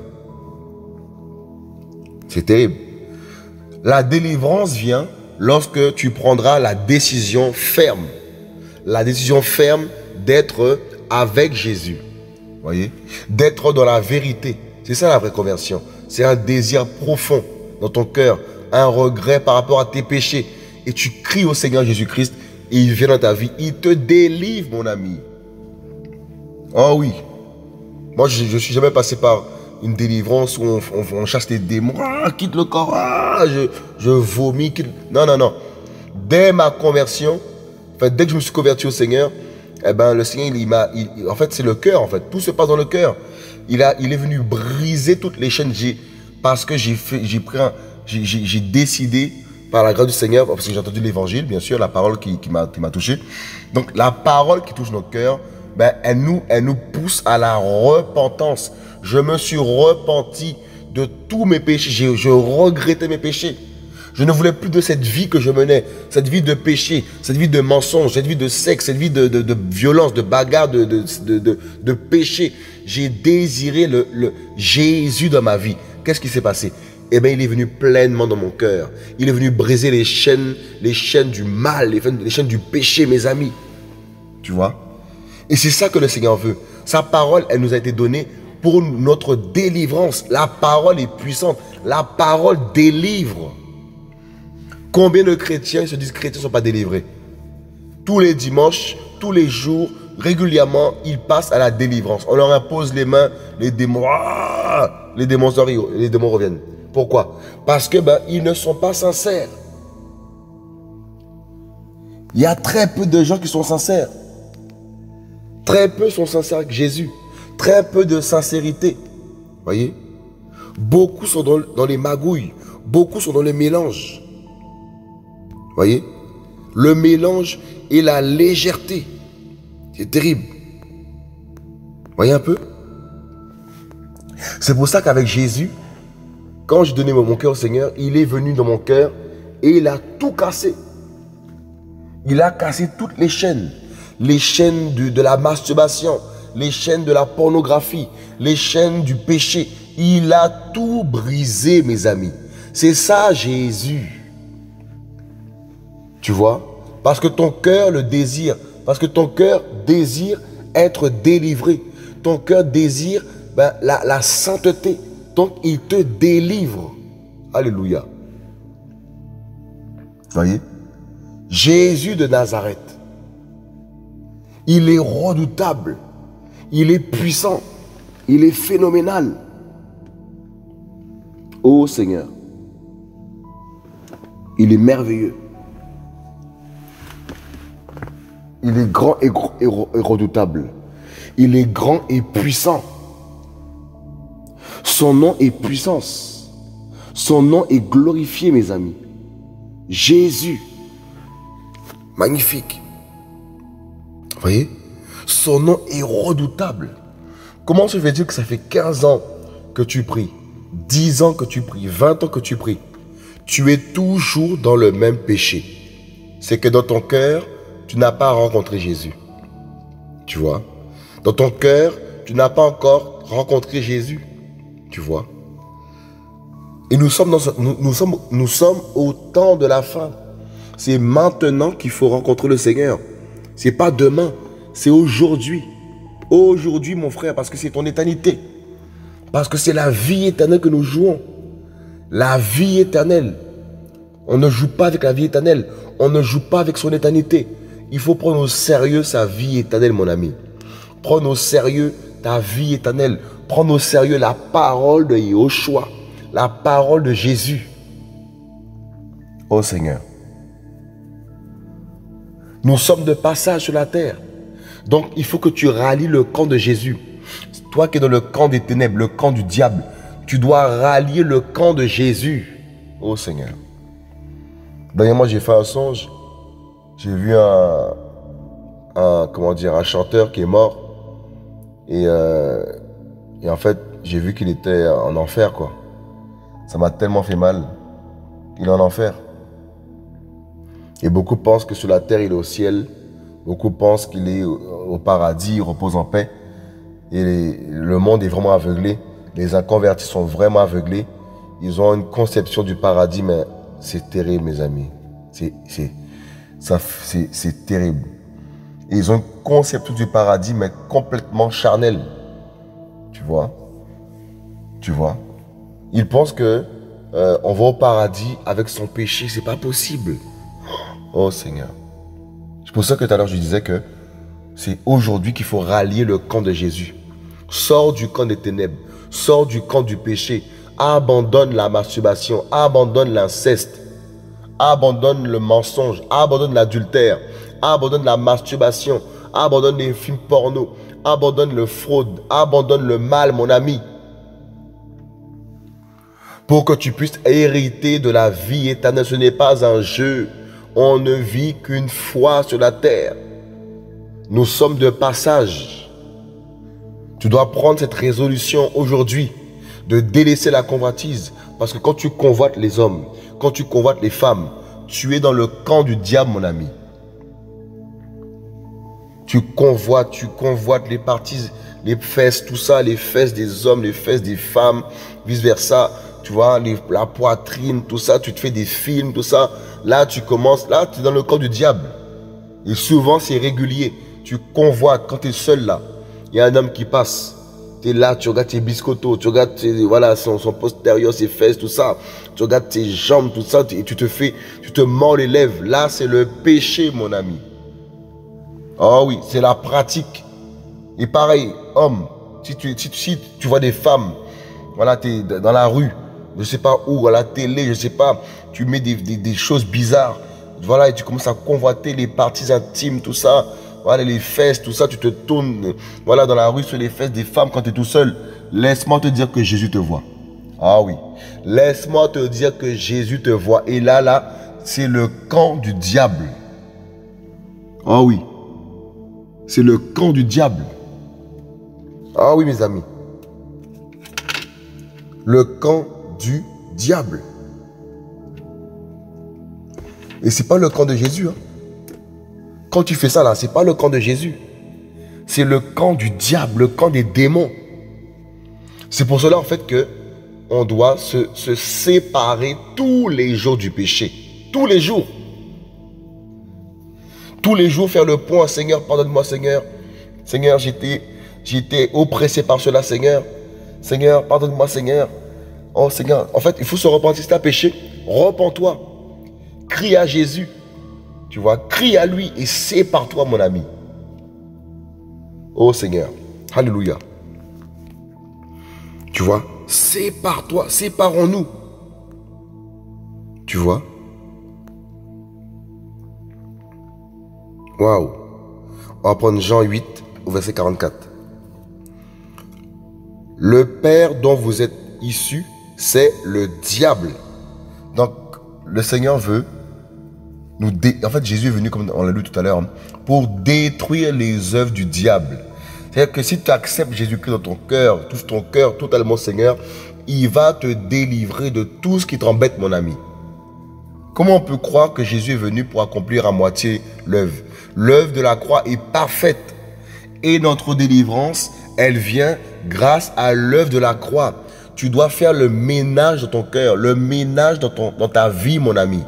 C'est terrible. La délivrance vient lorsque tu prendras la décision ferme. La décision ferme d'être avec Jésus. Vous voyez? D'être dans la vérité. C'est ça la vraie conversion. C'est un désir profond dans ton cœur. Un regret par rapport à tes péchés. Et tu cries au Seigneur Jésus-Christ et il vient dans ta vie, il te délivre, mon ami. Oh oui. Moi, je ne suis jamais passé par une délivrance où on chasse les démons. Ah, quitte le corps. Ah, je vomis. Non, non, non. Dès ma conversion, en fait, dès que je me suis converti au Seigneur, eh ben, le Seigneur, en fait, c'est le cœur, en fait. Tout se passe dans le cœur. Il est venu briser toutes les chaînes. Parce que j'ai décidé, par la grâce du Seigneur, parce que j'ai entendu l'évangile, bien sûr, la parole qui m'a touché. Donc, la parole qui touche nos cœurs, ben, elle nous pousse à la repentance. Je me suis repenti de tous mes péchés. Je regrettais mes péchés. Je ne voulais plus de cette vie que je menais, cette vie de péché, cette vie de mensonge, cette vie de sexe, cette vie de violence, de bagarre, de péché. J'ai désiré le Jésus dans ma vie. Qu'est-ce qui s'est passé? Eh bien, il est venu pleinement dans mon cœur. Il est venu briser les chaînes du mal, les chaînes du péché, mes amis. Tu vois? Et c'est ça que le Seigneur veut. Sa parole, elle nous a été donnée pour notre délivrance. La parole est puissante. La parole délivre. Combien de chrétiens se disent chrétiens ne sont pas délivrés? Tous les dimanches, tous les jours, régulièrement, ils passent à la délivrance. On leur impose les mains, les démons, les démons reviennent. Pourquoi? Parce que ils ne sont pas sincères. Il y a très peu de gens qui sont sincères. Très peu sont sincères avec Jésus. Très peu de sincérité. Voyez? Beaucoup sont dans les magouilles. Beaucoup sont dans le mélange. Voyez? Le mélange et la légèreté. C'est terrible. Voyez un peu? C'est pour ça qu'avec Jésus, quand je donnais mon cœur au Seigneur, il est venu dans mon cœur et il a tout cassé. Il a cassé toutes les chaînes. Les chaînes de la masturbation, les chaînes de la pornographie, les chaînes du péché. Il a tout brisé, mes amis. C'est ça, Jésus. Tu vois? Parce que ton cœur le désire. Parce que ton cœur désire être délivré. Ton cœur désire la sainteté. Donc, il te délivre. Alléluia. Voyez? Jésus de Nazareth. Il est redoutable. Il est puissant. Il est phénoménal. Ô Seigneur. Il est merveilleux. Il est grand et redoutable. Il est grand et puissant. Son nom est puissance. Son nom est glorifié, mes amis. Jésus. Magnifique. Vous voyez? Son nom est redoutable. Comment se fait-il que ça fait 15 ans que tu pries, 10 ans que tu pries, 20 ans que tu pries? Tu es toujours dans le même péché. C'est que dans ton cœur, tu n'as pas rencontré Jésus. Tu vois? Dans ton cœur, tu n'as pas encore rencontré Jésus. Tu vois? Et nous sommes au temps de la fin. C'est maintenant qu'il faut rencontrer le Seigneur. C'est pas demain, c'est aujourd'hui. Aujourd'hui, mon frère, parce que c'est ton éternité. Parce que c'est la vie éternelle que nous jouons. La vie éternelle. On ne joue pas avec la vie éternelle. On ne joue pas avec son éternité. Il faut prendre au sérieux sa vie éternelle, mon ami. Prendre au sérieux ta vie éternelle. Prendre au sérieux la parole de Yahushua. La parole de Jésus. Oh Seigneur. Nous sommes de passage sur la terre. Donc, il faut que tu rallies le camp de Jésus. Toi qui es dans le camp des ténèbres, le camp du diable, tu dois rallier le camp de Jésus. Oh Seigneur. Dernièrement, j'ai fait un songe. J'ai vu un chanteur qui est mort. Et en fait, j'ai vu qu'il était en enfer, quoi. Ça m'a tellement fait mal. Il est en enfer. Et beaucoup pensent que sur la terre, il est au ciel. Beaucoup pensent qu'il est au paradis, il repose en paix. Et le monde est vraiment aveuglé. Les inconvertis sont vraiment aveuglés. Ils ont une conception du paradis, mais c'est terrible, mes amis. C'est terrible. Et ils ont une conception du paradis, mais complètement charnelle. Tu vois? Tu vois? Ils pensent que on va au paradis avec son péché. C'est pas possible. Oh Seigneur. C'est pour ça que tout à l'heure je disais que c'est aujourd'hui qu'il faut rallier le camp de Jésus. Sors du camp des ténèbres, sors du camp du péché, abandonne la masturbation, abandonne l'inceste, abandonne le mensonge, abandonne l'adultère, abandonne la masturbation, abandonne les films porno, abandonne le fraude, abandonne le mal, mon ami. Pour que tu puisses hériter de la vie éternelle. Ce n'est pas un jeu. On ne vit qu'une fois sur la terre. Nous sommes de passage. Tu dois prendre cette résolution aujourd'hui de délaisser la convoitise. Parce que quand tu convoites les hommes, quand tu convoites les femmes, tu es dans le camp du diable, mon ami. Tu convoites les parties, les fesses, tout ça, les fesses des hommes, les fesses des femmes, vice-versa. Tu vois, la poitrine, tout ça, tu te fais des films, tout ça. Là, tu commences, là, tu es dans le camp du diable. Et souvent, c'est régulier. Tu convoites, quand tu es seul là, il y a un homme qui passe. Tu es là, tu regardes tes biscottos, tu regardes voilà, son postérieur, ses fesses, tout ça. Tu regardes tes jambes, tout ça, et tu te mords les lèvres. Là, c'est le péché, mon ami. Oh oui, c'est la pratique. Et pareil, homme, si tu vois des femmes, voilà, tu es dans la rue, je sais pas où, à la télé, je sais pas, tu mets des choses bizarres, voilà, et tu commences à convoiter les parties intimes, tout ça, voilà, les fesses, tout ça, tu te tournes, voilà, dans la rue sur les fesses des femmes quand tu es tout seul. Laisse-moi te dire que Jésus te voit. Ah oui, laisse-moi te dire que Jésus te voit. Et là, c'est le camp du diable. Ah oui, c'est le camp du diable. Ah oui, mes amis. Le camp du diable. Et c'est pas le camp de Jésus. Hein. Quand tu fais ça là, c'est pas le camp de Jésus. C'est le camp du diable, le camp des démons. C'est pour cela en fait que on doit se séparer tous les jours du péché. Tous les jours. Tous les jours faire le point. Seigneur, pardonne-moi Seigneur. Seigneur, j'étais oppressé par cela Seigneur. Seigneur, pardonne-moi Seigneur. Oh Seigneur, en fait, il faut se repentir. Si tu as péché, repens-toi. Crie à Jésus. Tu vois, crie à lui et sépare-toi, mon ami. Oh Seigneur, alléluia. Tu vois, sépare-toi, séparons-nous. Tu vois. Waouh. On va prendre Jean 8 au verset 44. Le père dont vous êtes issus, c'est le diable. Donc, le Seigneur veut nous... En fait, Jésus est venu, comme on l'a lu tout à l'heure, pour détruire les œuvres du diable. C'est-à-dire que si tu acceptes Jésus-Christ dans ton cœur, touche ton cœur totalement, Seigneur, il va te délivrer de tout ce qui t'embête, mon ami. Comment on peut croire que Jésus est venu pour accomplir à moitié l'œuvre? L'œuvre de la croix est parfaite. Et notre délivrance, elle vient grâce à l'œuvre de la croix. Tu dois faire le ménage dans ton cœur, le ménage dans ta vie, mon ami.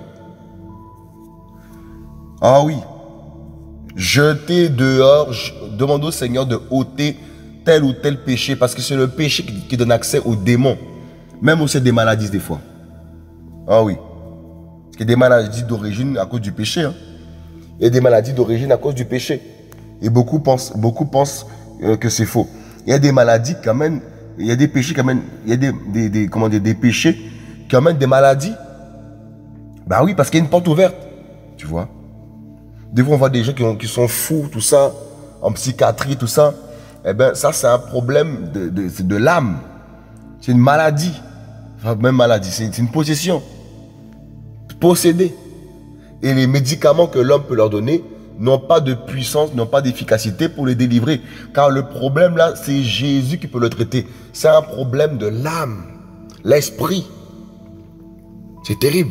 Ah oui. Jeter dehors, demande au Seigneur de ôter tel ou tel péché, parce que c'est le péché qui donne accès aux démons. Même aussi des maladies des fois. Ah oui. Parce qu'il y a des maladies d'origine à cause du péché. Hein. Il y a des maladies d'origine à cause du péché. Et beaucoup pensent que c'est faux. Il y a des maladies qui amènent, il y a des péchés qui amènent, il y a des péchés qui amènent des maladies. Bah oui, parce qu'il y a une porte ouverte. Tu vois. Des fois, on voit des gens qui sont fous, tout ça, en psychiatrie, tout ça. Eh bien, ça, c'est un problème de l'âme. C'est une maladie. Enfin, même maladie, c'est une possession. Possédé. Et les médicaments que l'homme peut leur donner n'ont pas de puissance, n'ont pas d'efficacité pour les délivrer. Car le problème là, c'est Jésus qui peut le traiter. C'est un problème de l'âme, l'esprit. C'est terrible.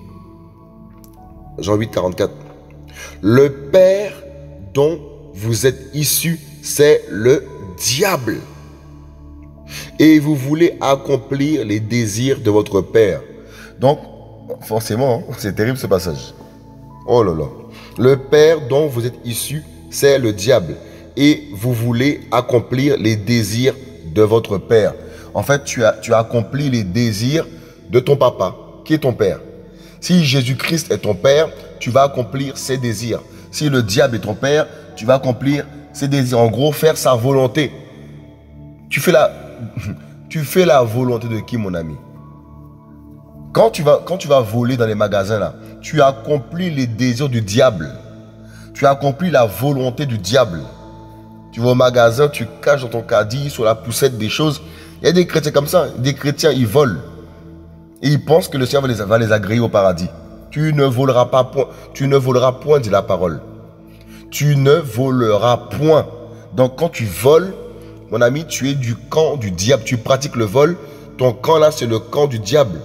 Jean 8, 44. Le père dont vous êtes issus, c'est le diable. Et vous voulez accomplir les désirs de votre père. Donc, forcément, c'est terrible ce passage. Oh là là. Le père dont vous êtes issus, c'est le diable. Et vous voulez accomplir les désirs de votre père. En fait, tu as accompli les désirs de ton papa, qui est ton père. Si Jésus-Christ est ton père, tu vas accomplir ses désirs. Si le diable est ton père, tu vas accomplir ses désirs. En gros, faire sa volonté. Tu fais la volonté de qui, mon ami? Quand tu vas voler dans les magasins, là, tu accomplis les désirs du diable. Tu accomplis la volonté du diable. Tu vas au magasin, tu caches dans ton caddie, sur la poussette des choses. Il y a des chrétiens comme ça. Des chrétiens, ils volent. Et ils pensent que le Seigneur va les agréer au paradis. Tu ne voleras pas point. Tu ne voleras point, dit la parole. Tu ne voleras point. Donc quand tu voles, mon ami, tu es du camp du diable. Tu pratiques le vol. Ton camp là, c'est le camp du diable.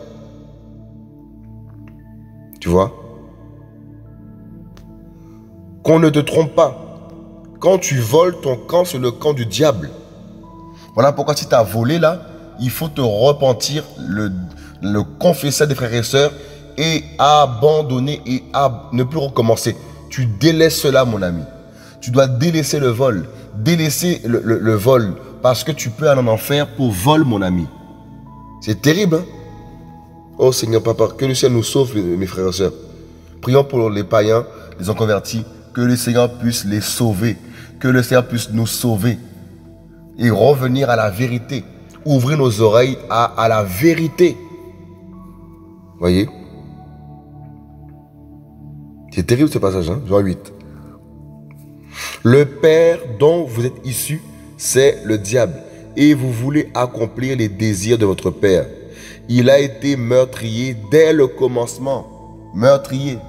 Tu vois? Qu'on ne te trompe pas. Quand tu voles, ton camp, c'est le camp du diable. Voilà pourquoi si tu as volé là, il faut te repentir, le confesser des frères et sœurs et abandonner et ne plus recommencer. Tu délaisses cela, mon ami. Tu dois délaisser le vol. Délaisser le vol parce que tu peux aller en enfer pour vol, mon ami. C'est terrible, hein? Oh Seigneur Papa, que le Seigneur nous sauve, mes frères et sœurs. Prions pour les païens, les inconvertis, que le Seigneur puisse les sauver, que le Seigneur puisse nous sauver et revenir à la vérité. Ouvrir nos oreilles à la vérité. Voyez? C'est terrible ce passage, hein? Jean 8. Le père dont vous êtes issus, c'est le diable, et vous voulez accomplir les désirs de votre père. Il a été meurtrier dès le commencement. Meurtrier.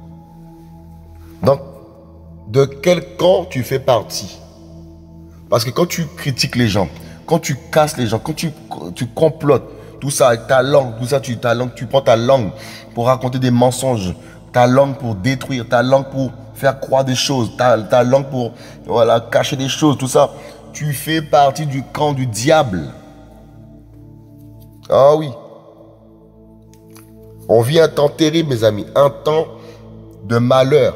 Donc, de quel camp tu fais partie? Parce que quand tu critiques les gens, quand tu casses les gens, quand tu complotes, tout ça avec ta langue, tout ça, tu prends ta langue pour raconter des mensonges, ta langue pour détruire, ta langue pour faire croire des choses, ta langue pour cacher des choses, tout ça. Tu fais partie du camp du diable. Ah oui. On vit un temps terrible, mes amis, un temps de malheur.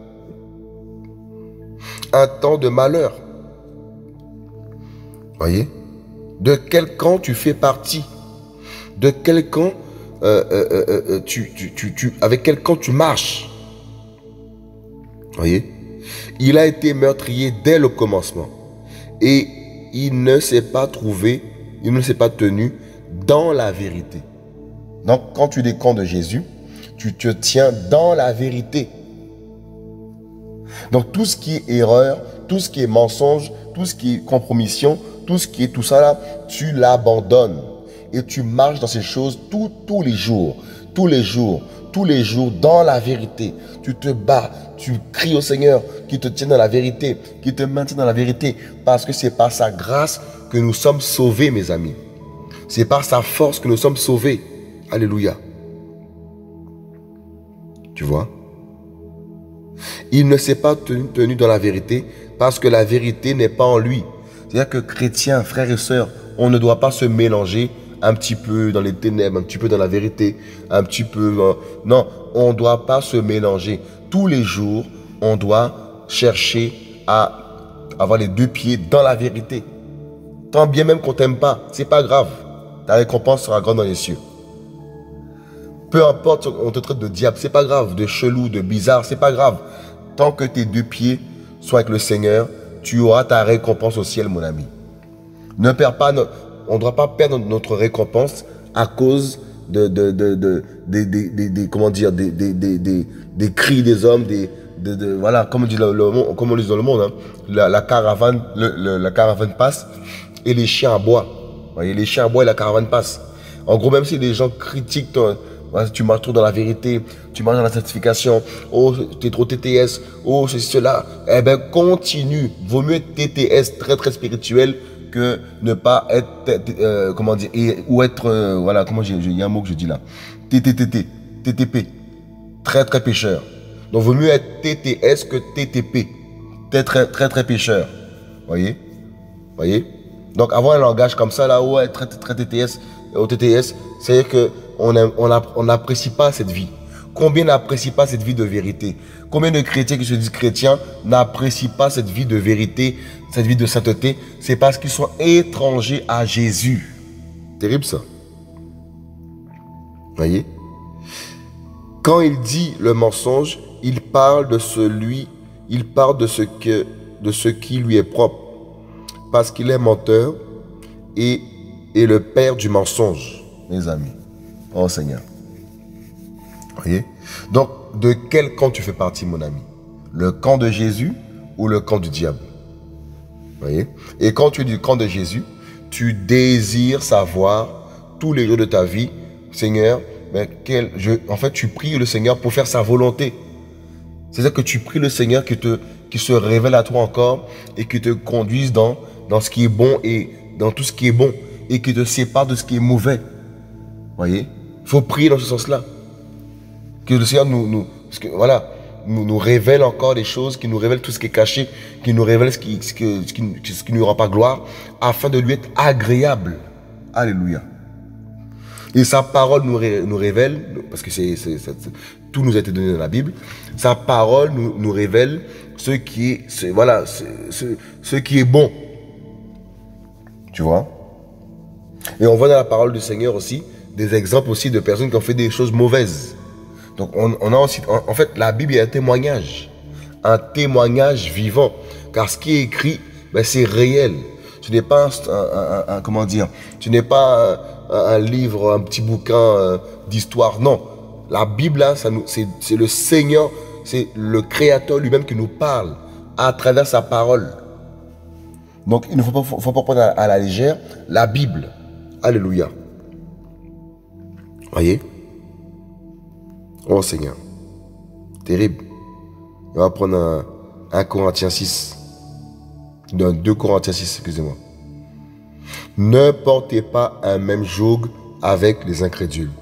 Un temps de malheur. Voyez? De quel camp tu fais partie? De quel camp avec quel camp tu marches? Voyez? Il a été meurtrier dès le commencement. Et il ne s'est pas trouvé, il ne s'est pas tenu dans la vérité. Donc, quand tu es camp de Jésus, tu te tiens dans la vérité. Donc, tout ce qui est erreur, tout ce qui est mensonge, tout ce qui est compromission, tout ce qui est tout ça là, tu l'abandonnes. Et tu marches dans ces choses tous les jours, tous les jours, tous les jours dans la vérité. Tu te bats, tu cries au Seigneur qui te tient dans la vérité, qui te maintient dans la vérité. Parce que c'est par sa grâce que nous sommes sauvés, mes amis. C'est par sa force que nous sommes sauvés. Alléluia. Tu vois? Il ne s'est pas tenu dans la vérité parce que la vérité n'est pas en lui. C'est-à-dire que chrétiens, frères et sœurs, on ne doit pas se mélanger un petit peu dans les ténèbres, un petit peu dans la vérité, un petit peu... non, on ne doit pas se mélanger. Tous les jours, on doit chercher à avoir les deux pieds dans la vérité. Tant bien même qu'on ne t'aime pas, c'est pas grave. Ta récompense sera grande dans les cieux. Peu importe, on te traite de diable, c'est pas grave, de chelou, de bizarre, c'est pas grave. Tant que tes deux pieds sont avec le Seigneur, tu auras ta récompense au ciel, mon ami. Ne perds pas, on ne doit pas perdre notre récompense à cause comment dire, des cris des hommes, voilà, comme on dit comme on dit dans le monde, hein, la caravane passe et les chiens aboient. Vous voyez, les chiens aboient et la caravane passe. En gros, même si les gens critiquent tu marches trop dans la vérité, tu marches dans la certification, oh, tu es trop TTS, oh, ceci, cela, eh bien, continue. Vaut mieux être TTS, très, très spirituel, que ne pas être, comment dire, ou être, voilà, comment il y a un mot que je dis là, TTP, très, très pécheur. Donc, vaut mieux être TTS que TTP, très, très, très pécheur. Voyez? Donc, avoir un langage comme ça, là, ouais, très, très TTS, au TTS, c'est-à-dire qu'on n'apprécie pas cette vie. Combien n'apprécient pas cette vie de vérité? Combien de chrétiens qui se disent chrétiens n'apprécient pas cette vie de vérité, cette vie de sainteté? C'est parce qu'ils sont étrangers à Jésus. Terrible ça. Voyez? Quand il dit le mensonge, il parle de celui Il parle de ce qui lui est propre, parce qu'il est menteur et le père du mensonge, mes amis. Oh Seigneur. Voyez? Donc, de quel camp tu fais partie, mon ami? Le camp de Jésus ou le camp du diable? Voyez? Et quand tu es du camp de Jésus, tu désires savoir tous les jours de ta vie, Seigneur, en fait, tu pries le Seigneur pour faire sa volonté. C'est-à-dire que tu pries le Seigneur qui se révèle à toi encore et qui te conduise dans ce qui est bon et dans tout ce qui est bon et qui te sépare de ce qui est mauvais. Voyez? Il faut prier dans ce sens-là. Que le Seigneur nous révèle encore des choses, qui nous révèle tout ce qui est caché, qui nous révèle ce qui ne lui rend pas gloire, afin de lui être agréable. Alléluia. Et sa parole nous révèle, parce que tout nous a été donné dans la Bible, sa parole nous révèle ce qui est bon. Tu vois? Et on voit dans la parole du Seigneur aussi des exemples aussi de personnes qui ont fait des choses mauvaises. Donc on a aussi, en fait, la Bible est un témoignage vivant, car ce qui est écrit, c'est réel. Ce n'est pas ce n'est pas un livre, un petit bouquin d'histoire, non. La Bible, là, c'est le Seigneur, c'est le Créateur lui-même qui nous parle à travers sa parole. Donc il ne faut pas prendre à la légère la Bible. Alléluia. Voyez? Oh Seigneur. Terrible. On va prendre un Corinthiens 6. 2 Corinthiens 6, excusez-moi. Ne portez pas un même joug avec les incrédules.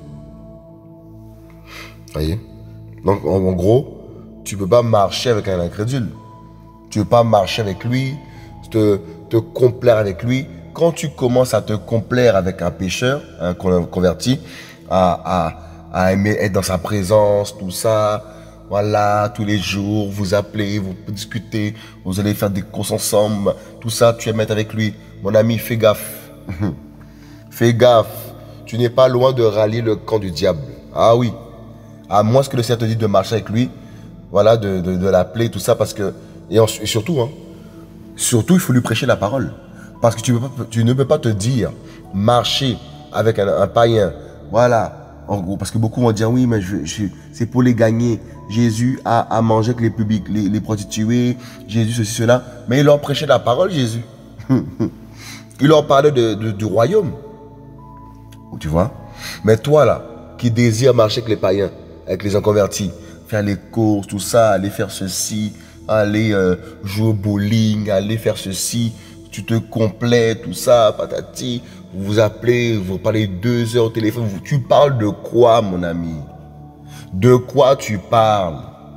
Voyez? Donc en gros, tu ne peux pas marcher avec un incrédule. Tu ne peux pas marcher avec lui, te complaire avec lui. Quand tu commences à te complaire avec un pécheur, un converti, à aimer être dans sa présence, tout ça, voilà, tous les jours, vous appelez, vous discutez, vous allez faire des courses ensemble, tout ça, tu aimes être avec lui. Mon ami, fais gaffe. Fais gaffe. Tu n'es pas loin de rallier le camp du diable. Ah oui. À moins que le Seigneur te dise de marcher avec lui, voilà, de l'appeler, tout ça, parce que, et surtout, il faut lui prêcher la parole. Parce que tu ne peux pas te dire, marcher avec un païen, voilà. En gros, parce que beaucoup vont dire, oui, mais c'est pour les gagner. Jésus a mangé avec les publics, les prostituées, Jésus, ceci, cela. Mais il leur prêchait la parole, Jésus. Il leur parlait du royaume. Tu vois? Mais toi, là, qui désire marcher avec les païens, avec les inconvertis, faire les courses, tout ça, aller faire ceci, aller jouer au bowling, aller faire ceci, tu te complais, tout ça, patati, vous vous appelez, vous parlez 2 heures au téléphone, tu parles de quoi, mon ami? De quoi tu parles?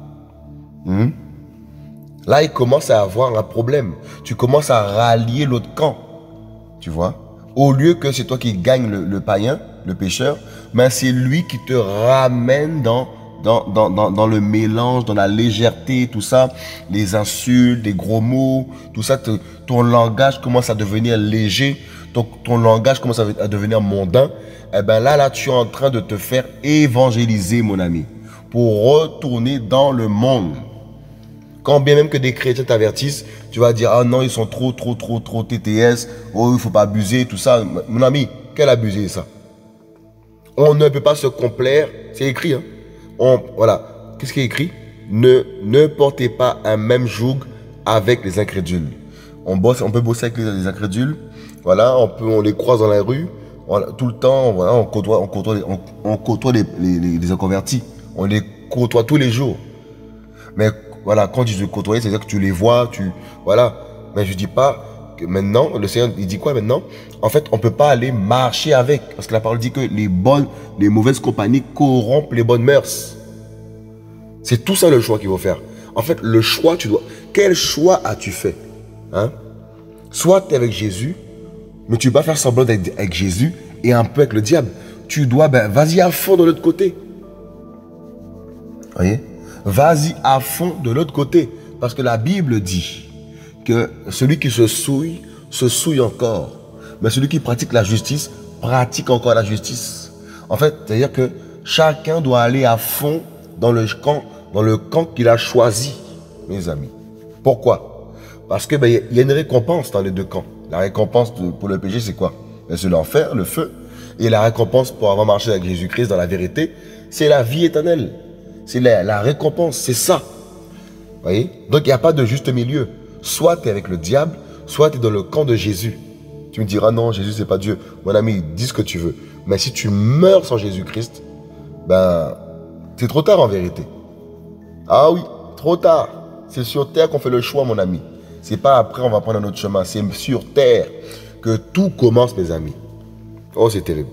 Là, il commence à avoir un problème. Tu commences à rallier l'autre camp, tu vois? Au lieu que c'est toi qui gagne le païen, le pécheur, mais c'est lui qui te ramène dans le mélange, dans la légèreté, tout ça, les insultes, les gros mots, tout ça, ton langage commence à devenir léger, ton langage commence à devenir mondain. Eh bien là, tu es en train de te faire évangéliser, mon ami, pour retourner dans le monde. Quand bien même que des chrétiens t'avertissent, tu vas dire, ah non, ils sont trop TTS, oh, il ne faut pas abuser, tout ça. Mon ami, quel abuser ça? On ne peut pas se complaire, c'est écrit, hein. Voilà, qu'est-ce qui est écrit? Ne portez pas un même joug avec les incrédules. On peut bosser avec les incrédules, voilà, on les croise dans la rue, voilà, tout le temps, voilà, on côtoie les inconvertis, on les côtoie tous les jours. Mais voilà, quand je dis côtoyer, c'est-à-dire que tu les vois, voilà. Mais je dis pas que maintenant, le Seigneur, il dit quoi maintenant? En fait, on peut pas aller marcher avec, parce que la parole dit que les mauvaises compagnies corrompent les bonnes mœurs. C'est tout ça le choix qu'il faut faire. En fait, le choix, quel choix as-tu fait? Soit tu es avec Jésus, mais tu ne vas pas faire semblant d'être avec Jésus et un peu avec le diable. Tu dois, vas-y à fond de l'autre côté. Voyez? Vas-y à fond de l'autre côté. Parce que la Bible dit que celui qui se souille encore. Mais celui qui pratique la justice, pratique encore la justice. En fait, c'est-à-dire que chacun doit aller à fond dans le camp qu'il a choisi, mes amis. Pourquoi? Parce que y a une récompense dans les deux camps. La récompense pour le péché, c'est quoi? C'est l'enfer, le feu. Et la récompense pour avoir marché avec Jésus-Christ dans la vérité, c'est la vie éternelle. C'est la récompense, c'est ça. Vous voyez? Donc il n'y a pas de juste milieu. Soit tu es avec le diable, soit tu es dans le camp de Jésus. Tu me diras non, Jésus c'est pas Dieu. Mon ami, dis ce que tu veux. Mais si tu meurs sans Jésus-Christ, c'est trop tard en vérité. Ah oui, trop tard. C'est sur terre qu'on fait le choix, mon ami. C'est pas après on va prendre un autre chemin. C'est sur terre que tout commence, mes amis. Oh, c'est terrible.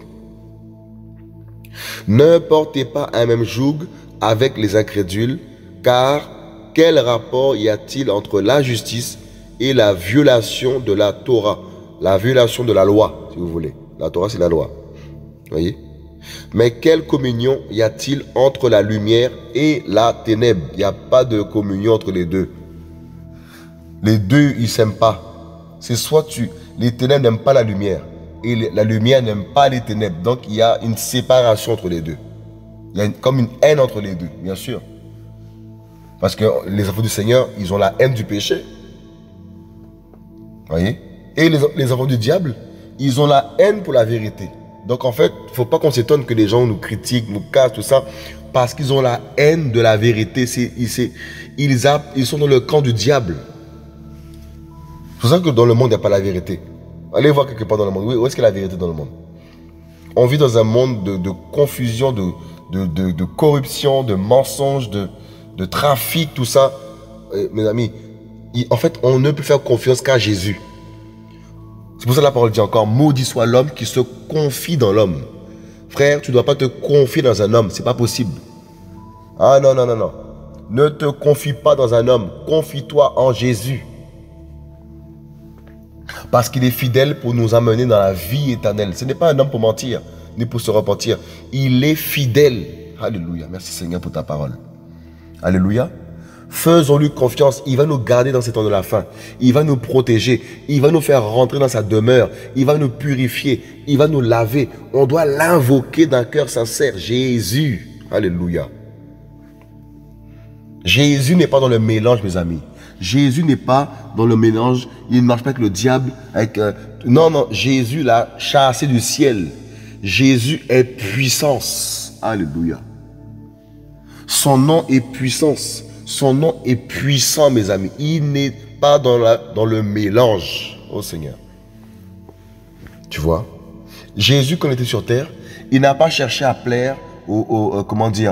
Ne portez pas un même joug avec les incrédules, car quel rapport y a-t-il entre l'injustice et la violation de la Torah? La violation de la loi, si vous voulez. La Torah, c'est la loi. Voyez? Mais quelle communion y a-t-il entre la lumière et la ténèbre? Il n'y a pas de communion entre les deux. Les deux, ils ne s'aiment pas. C'est soit les ténèbres n'aiment pas la lumière et la lumière n'aime pas les ténèbres. Donc, il y a une séparation entre les deux. Il y a comme une haine entre les deux, bien sûr. Parce que les enfants du Seigneur, ils ont la haine du péché. Voyez? Et les enfants du diable, ils ont la haine pour la vérité. Donc en fait, il ne faut pas qu'on s'étonne que les gens nous critiquent, nous cassent, tout ça, parce qu'ils ont la haine de la vérité. Ils sont dans le camp du diable. C'est pour ça que dans le monde, il n'y a pas la vérité. Allez voir quelque part dans le monde. Oui, où est-ce qu'il y a la vérité dans le monde? On vit dans un monde de confusion, de corruption, de mensonges, de trafic, tout ça. Mes amis, en fait, on ne peut faire confiance qu'à Jésus. C'est pour ça que la parole dit encore, maudit soit l'homme qui se confie dans l'homme. Frère, tu ne dois pas te confier dans un homme, c'est pas possible. Ah non, non, non, non. Ne te confie pas dans un homme, confie-toi en Jésus. Parce qu'il est fidèle pour nous amener dans la vie éternelle. Ce n'est pas un homme pour mentir, ni pour se repentir. Il est fidèle. Alléluia. Merci Seigneur pour ta parole. Alléluia. Faisons-lui confiance. Il va nous garder dans ces temps de la fin. Il va nous protéger. Il va nous faire rentrer dans sa demeure. Il va nous purifier. Il va nous laver. On doit l'invoquer d'un cœur sincère. Jésus. Alléluia. Jésus n'est pas dans le mélange, mes amis. Jésus n'est pas dans le mélange. Il ne marche pas avec le diable. Non, non. Jésus l'a chassé du ciel. Jésus est puissance. Alléluia. Son nom est puissance. Son nom est puissant, mes amis. Il n'est pas dans le mélange. Oh Seigneur. Tu vois? Jésus, quand il était sur terre, il n'a pas cherché à plaire au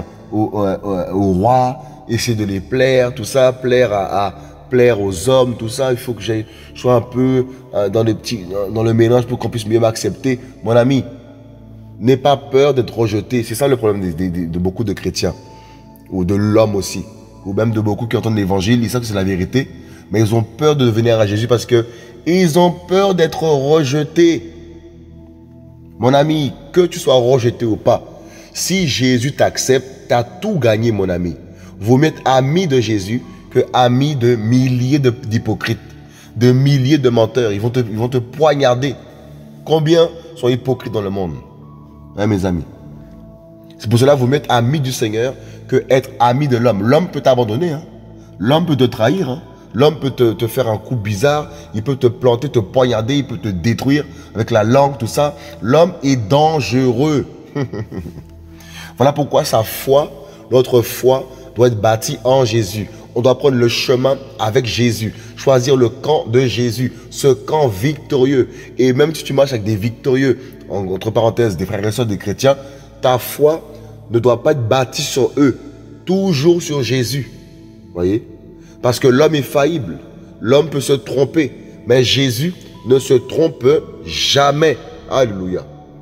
roi, essayer de les plaire, tout ça, plaire aux hommes, tout ça. Il faut que je sois un peu dans le mélange pour qu'on puisse mieux m'accepter. Mon ami, n'aie pas peur d'être rejeté. C'est ça le problème de beaucoup de chrétiens. Ou de l'homme aussi. Ou même de beaucoup qui entendent l'évangile, ils savent que c'est la vérité, mais ils ont peur de venir à Jésus parce que ils ont peur d'être rejetés. Mon ami, que tu sois rejeté ou pas, si Jésus t'accepte, tu as tout gagné, mon ami. Vaut mieux être ami de Jésus que ami de milliers d'hypocrites, de milliers de menteurs. Ils vont te poignarder. Combien sont hypocrites dans le monde, hein, mes amis? C'est pour cela que vous mettez ami du Seigneur que être ami de l'homme. L'homme peut t'abandonner. Hein. L'homme peut te trahir. Hein. L'homme peut te faire un coup bizarre. Il peut te planter, te poignarder. Il peut te détruire avec la langue, tout ça. L'homme est dangereux. Voilà pourquoi notre foi doit être bâtie en Jésus. On doit prendre le chemin avec Jésus. Choisir le camp de Jésus. Ce camp victorieux. Et même si tu marches avec des victorieux, entre parenthèses, des frères et sœurs, des chrétiens, ta foi ne doit pas être bâtie sur eux, toujours sur Jésus. Voyez? Parce que l'homme est faillible, l'homme peut se tromper, mais Jésus ne se trompe jamais. Alléluia.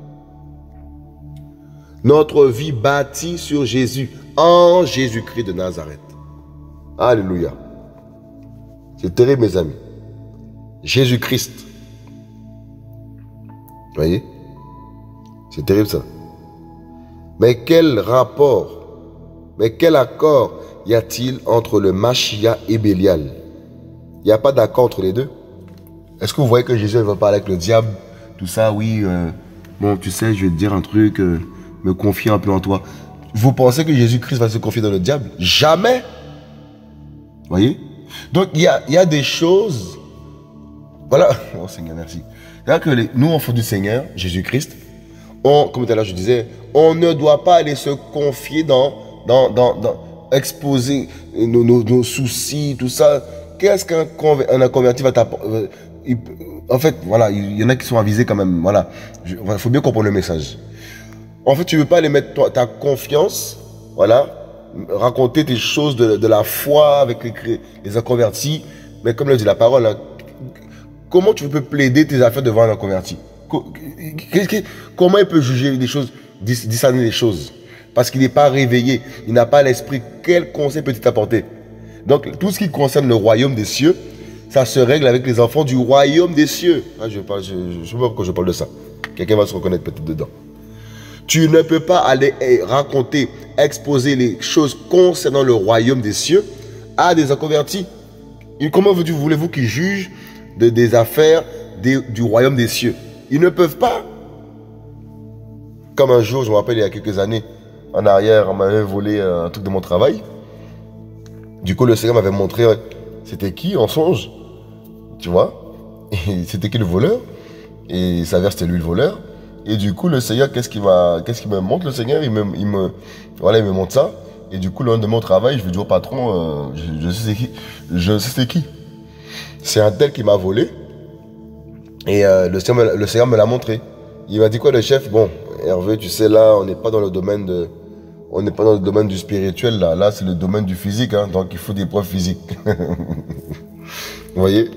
Notre vie bâtie sur Jésus, en Jésus-Christ de Nazareth. Alléluia. C'est terrible, mes amis. Jésus-Christ. Voyez? C'est terrible ça. Mais quel rapport, mais quel accord y a-t-il entre le Mashiach et Bélial? Il n'y a pas d'accord entre les deux. Est-ce que vous voyez que Jésus va parler avec le diable? Tout ça, oui, bon, tu sais, je vais te dire un truc, me confier un peu en toi. Vous pensez que Jésus-Christ va se confier dans le diable? Jamais. Voyez? Donc, il y a des choses... Voilà. Oh Seigneur, merci. C'est-à-dire que nous, enfants du Seigneur, Jésus-Christ, comme tout à l'heure je disais, on ne doit pas aller se confier dans exposer nos soucis, tout ça. Qu'est-ce qu'un converti va t'apporter? En fait, voilà, il y en a qui sont avisés quand même. Voilà, il faut bien comprendre le message. En fait, tu ne veux pas aller mettre ta confiance, voilà, raconter tes choses de la foi avec les inconvertis. Mais comme le dit la parole, hein, comment tu peux plaider tes affaires devant un inconverti? Comment il peut juger des choses, discerner les choses? Parce qu'il n'est pas réveillé, il n'a pas l'esprit. Quel conseil peut-il t'apporter? Donc, tout ce qui concerne le royaume des cieux, ça se règle avec les enfants du royaume des cieux. Ah, je sais pas pourquoi je parle de ça. Quelqu'un va se reconnaître peut-être dedans. Tu ne peux pas aller raconter, exposer les choses concernant le royaume des cieux à des inconvertis. Comment voulez-vous qu'ils jugent des affaires du royaume des cieux? Ils ne peuvent pas. Comme un jour, je me rappelle, il y a quelques années, en arrière, on m'avait volé un truc de mon travail. Du coup, le Seigneur m'avait montré c'était qui en songe, tu vois, et c'était qui le voleur, et il s'avère que c'était lui le voleur. Et du coup, le Seigneur, qu'est-ce qu'il me montre, le Seigneur? Il me montre ça. Et du coup, le lendemain au travail, je lui dis au patron, je sais c'est qui. C'est un tel qui m'a volé. Et le Seigneur me l'a montré. Il m'a dit quoi, le chef? Bon, Hervé, tu sais, là, on n'est pas dans le domaine du spirituel, là. Là, c'est le domaine du physique, hein. Donc, il faut des preuves physiques. Vous voyez?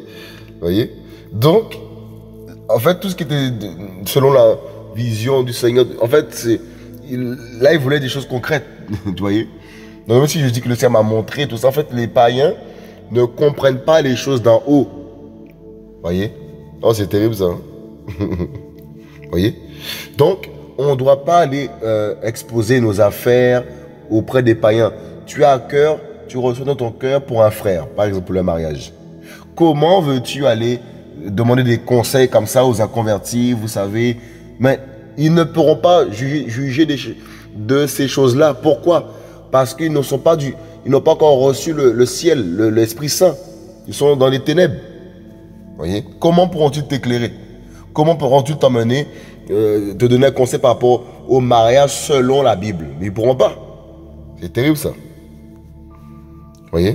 Donc, en fait, tout ce qui était selon la vision du Seigneur, en fait, là, il voulait des choses concrètes. Vous voyez? Donc, même si je dis que le Seigneur m'a montré tout ça, en fait, les païens ne comprennent pas les choses d'en haut. Vous voyez? Oh, c'est terrible, ça. Vous voyez? Donc, on ne doit pas aller exposer nos affaires auprès des païens. Tu as à cœur, tu reçois dans ton cœur pour un frère, par exemple pour le mariage. Comment veux-tu aller demander des conseils comme ça aux inconvertis, vous savez? Mais ils ne pourront pas juger de ces choses-là. Pourquoi? Parce qu'ils n'ont pas encore reçu le ciel, l'Esprit Saint. Ils sont dans les ténèbres. Voyez? Comment pourront-ils t'éclairer? Comment pourront-ils t'emmener, te donner un conseil par rapport au mariage selon la Bible? Mais ils ne pourront pas. C'est terrible, ça. Voyez?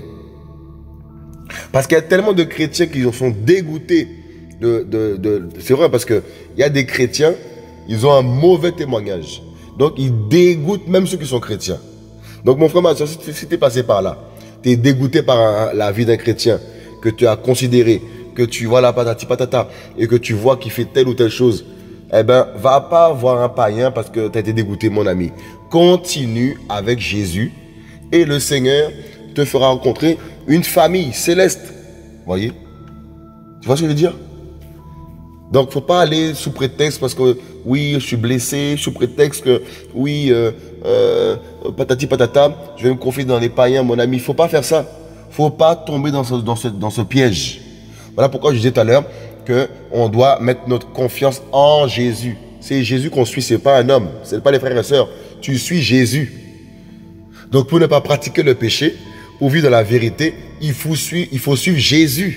Parce qu'il y a tellement de chrétiens qui sont dégoûtés c'est vrai, parce qu'il y a des chrétiens, ils ont un mauvais témoignage. Donc, ils dégoûtent même ceux qui sont chrétiens. Donc, mon frère, ma soeur, si tu es passé par là, tu es dégoûté par la vie d'un chrétien que tu as considéré, que tu vois la patati patata et que tu vois qu'il fait telle ou telle chose, eh ben, va pas voir un païen parce que tu as été dégoûté, mon ami. Continue avec Jésus et le Seigneur te fera rencontrer une famille céleste. Voyez? Tu vois ce que je veux dire? Donc, faut pas aller sous prétexte parce que oui, je suis blessé, sous prétexte que oui, patati patata, je vais me confier dans les païens, mon ami. Faut pas faire ça. Faut pas tomber dans ce piège. Voilà pourquoi je disais tout à l'heure qu'on doit mettre notre confiance en Jésus. C'est Jésus qu'on suit, c'est pas un homme, c'est pas les frères et sœurs. Tu suis Jésus. Donc, pour ne pas pratiquer le péché, pour vivre dans la vérité, il faut suivre Jésus.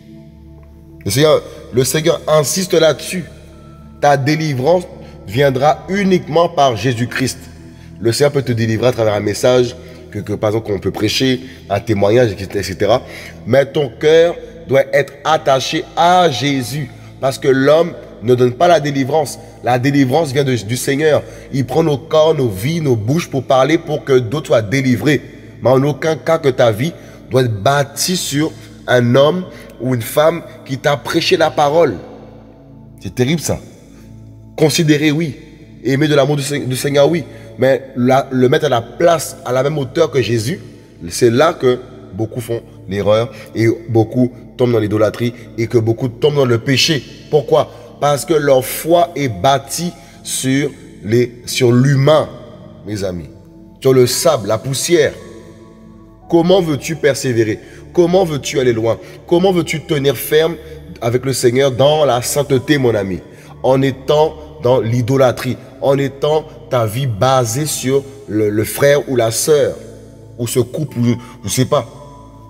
Le Seigneur insiste là-dessus. Ta délivrance viendra uniquement par Jésus-Christ. Le Seigneur peut te délivrer à travers un message, par exemple, qu'on peut prêcher, un témoignage, etc. Mais ton cœur doit être attaché à Jésus. Parce que l'homme ne donne pas la délivrance. La délivrance vient du Seigneur. Il prend nos corps, nos vies, nos bouches pour parler pour que d'autres soient délivrés. Mais en aucun cas que ta vie doit être bâtie sur un homme ou une femme qui t'a prêché la parole. C'est terrible, ça. Considérer, oui. Aimer de l'amour du Seigneur, oui. Mais le mettre à la place, à la même hauteur que Jésus, c'est là que beaucoup font l'erreur et beaucoup tombent dans l'idolâtrie et que beaucoup tombent dans le péché. Pourquoi? Parce que leur foi est bâtie sur l'humain, mes amis. Sur le sable, la poussière. Comment veux-tu persévérer? Comment veux-tu aller loin? Comment veux-tu tenir ferme avec le Seigneur dans la sainteté, mon ami? En étant dans l'idolâtrie, en étant ta vie basée sur le frère ou la sœur, ou ce couple, ou je ne sais pas.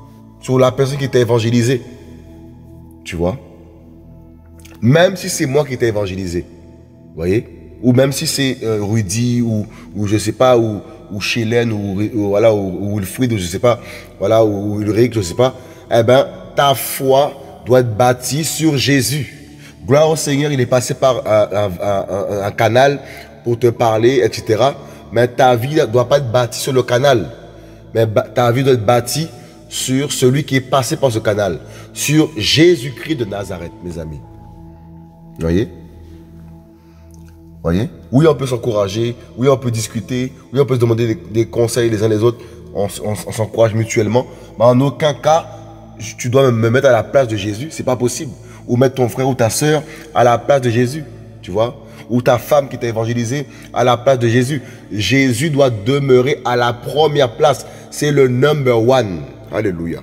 sur la personne qui t'a évangélisé. Tu vois? Même si c'est moi qui t'ai évangélisé. Vous voyez? Ou même si c'est Rudy, ou je sais pas, ou Chélène, voilà, ou Wilfried, ou je sais pas, voilà, ou Ulrich, je sais pas. Eh ben, ta foi doit être bâtie sur Jésus. Gloire au Seigneur, il est passé par un canal pour te parler, etc. Mais ta vie ne doit pas être bâtie sur le canal. Mais ta vie doit être bâtie sur celui qui est passé par ce canal. Sur Jésus-Christ de Nazareth, mes amis. Vous voyez? Voyez? Oui, on peut s'encourager, oui, on peut discuter, oui, on peut se demander des conseils les uns les autres, on s'encourage mutuellement. Mais en aucun cas, tu dois me mettre à la place de Jésus, c'est pas possible. Ou mettre ton frère ou ta soeur à la place de Jésus, tu vois? Ou ta femme qui t'a évangélisé à la place de Jésus. Jésus doit demeurer à la première place. C'est le number one. Alléluia.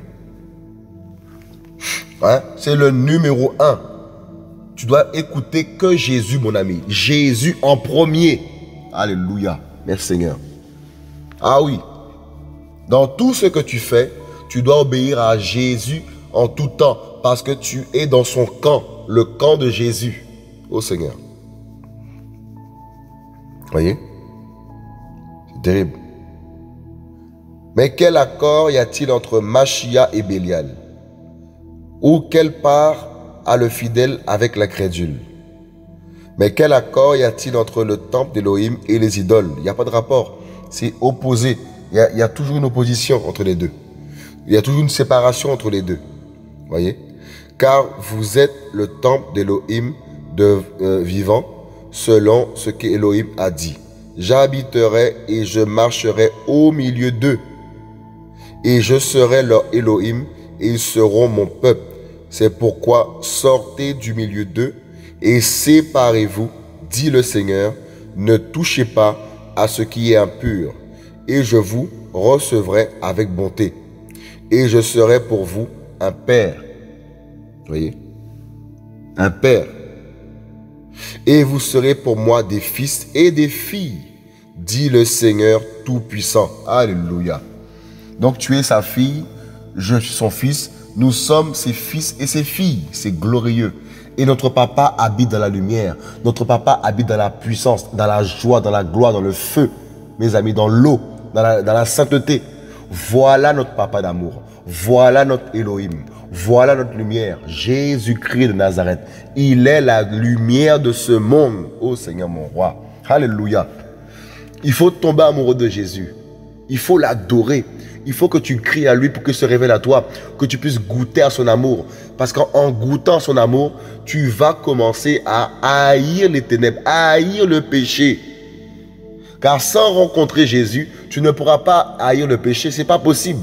Hein? C'est le numéro 1. Tu dois écouter que Jésus, mon ami. Jésus en premier. Alléluia. Merci Seigneur. Ah oui. Dans tout ce que tu fais, tu dois obéir à Jésus en tout temps. Parce que tu es dans son camp. Le camp de Jésus. Oh Seigneur. Voyez? C'est terrible. Mais quel accord y a-t-il entre Machia et Bélial? Ou quelle part a le fidèle avec l'incrédule? Mais quel accord y a-t-il entre le temple d'Élohim et les idoles? Il n'y a pas de rapport. C'est opposé. Il y a toujours une opposition entre les deux. Il y a toujours une séparation entre les deux. Voyez? Car vous êtes le temple d'Élohim vivant, selon ce qu'Élohim a dit. J'habiterai et je marcherai au milieu d'eux. Et je serai leur Élohim et ils seront mon peuple. C'est pourquoi sortez du milieu d'eux et séparez-vous, dit le Seigneur. Ne touchez pas à ce qui est impur et je vous recevrai avec bonté. Et je serai pour vous un père. Voyez? Un père. Et vous serez pour moi des fils et des filles, dit le Seigneur Tout-Puissant. Alléluia. Donc tu es sa fille, je suis son fils, nous sommes ses fils et ses filles. C'est glorieux. Et notre papa habite dans la lumière. Notre papa habite dans la puissance, dans la joie, dans la gloire, dans le feu. Mes amis, dans l'eau, dans la sainteté. Voilà notre papa d'amour. Voilà notre Elohim. Voilà notre lumière. Jésus-Christ de Nazareth. Il est la lumière de ce monde. Oh Seigneur mon roi. Alléluia. Il faut tomber amoureux de Jésus. Il faut l'adorer. Il faut que tu cries à lui pour qu'il se révèle à toi, que tu puisses goûter à son amour. Parce qu'en goûtant son amour, tu vas commencer à haïr les ténèbres, à haïr le péché. Car sans rencontrer Jésus, tu ne pourras pas haïr le péché, ce n'est pas possible.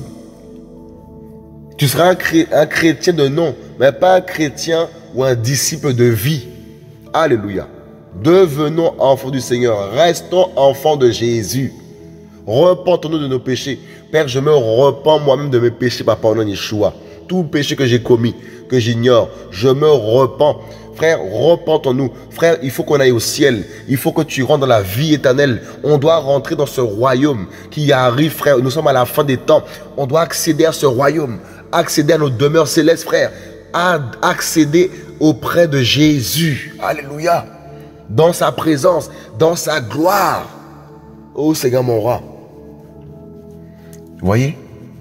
Tu seras un chrétien de nom, mais pas un chrétien ou un disciple de vie. Alléluia. Devenons enfants du Seigneur, restons enfants de Jésus. Repentons-nous de nos péchés. Père, je me repens moi-même de mes péchés, papa, au nom de Yeshua. Tout péché que j'ai commis, que j'ignore, je me repens. Frère, repentons-nous. Frère, il faut qu'on aille au ciel. Il faut que tu rentres dans la vie éternelle. On doit rentrer dans ce royaume qui arrive, frère. Nous sommes à la fin des temps. On doit accéder à ce royaume. Accéder à nos demeures célestes, frère. Accéder auprès de Jésus. Alléluia. Dans sa présence, dans sa gloire. Oh Seigneur mon roi. Vous voyez?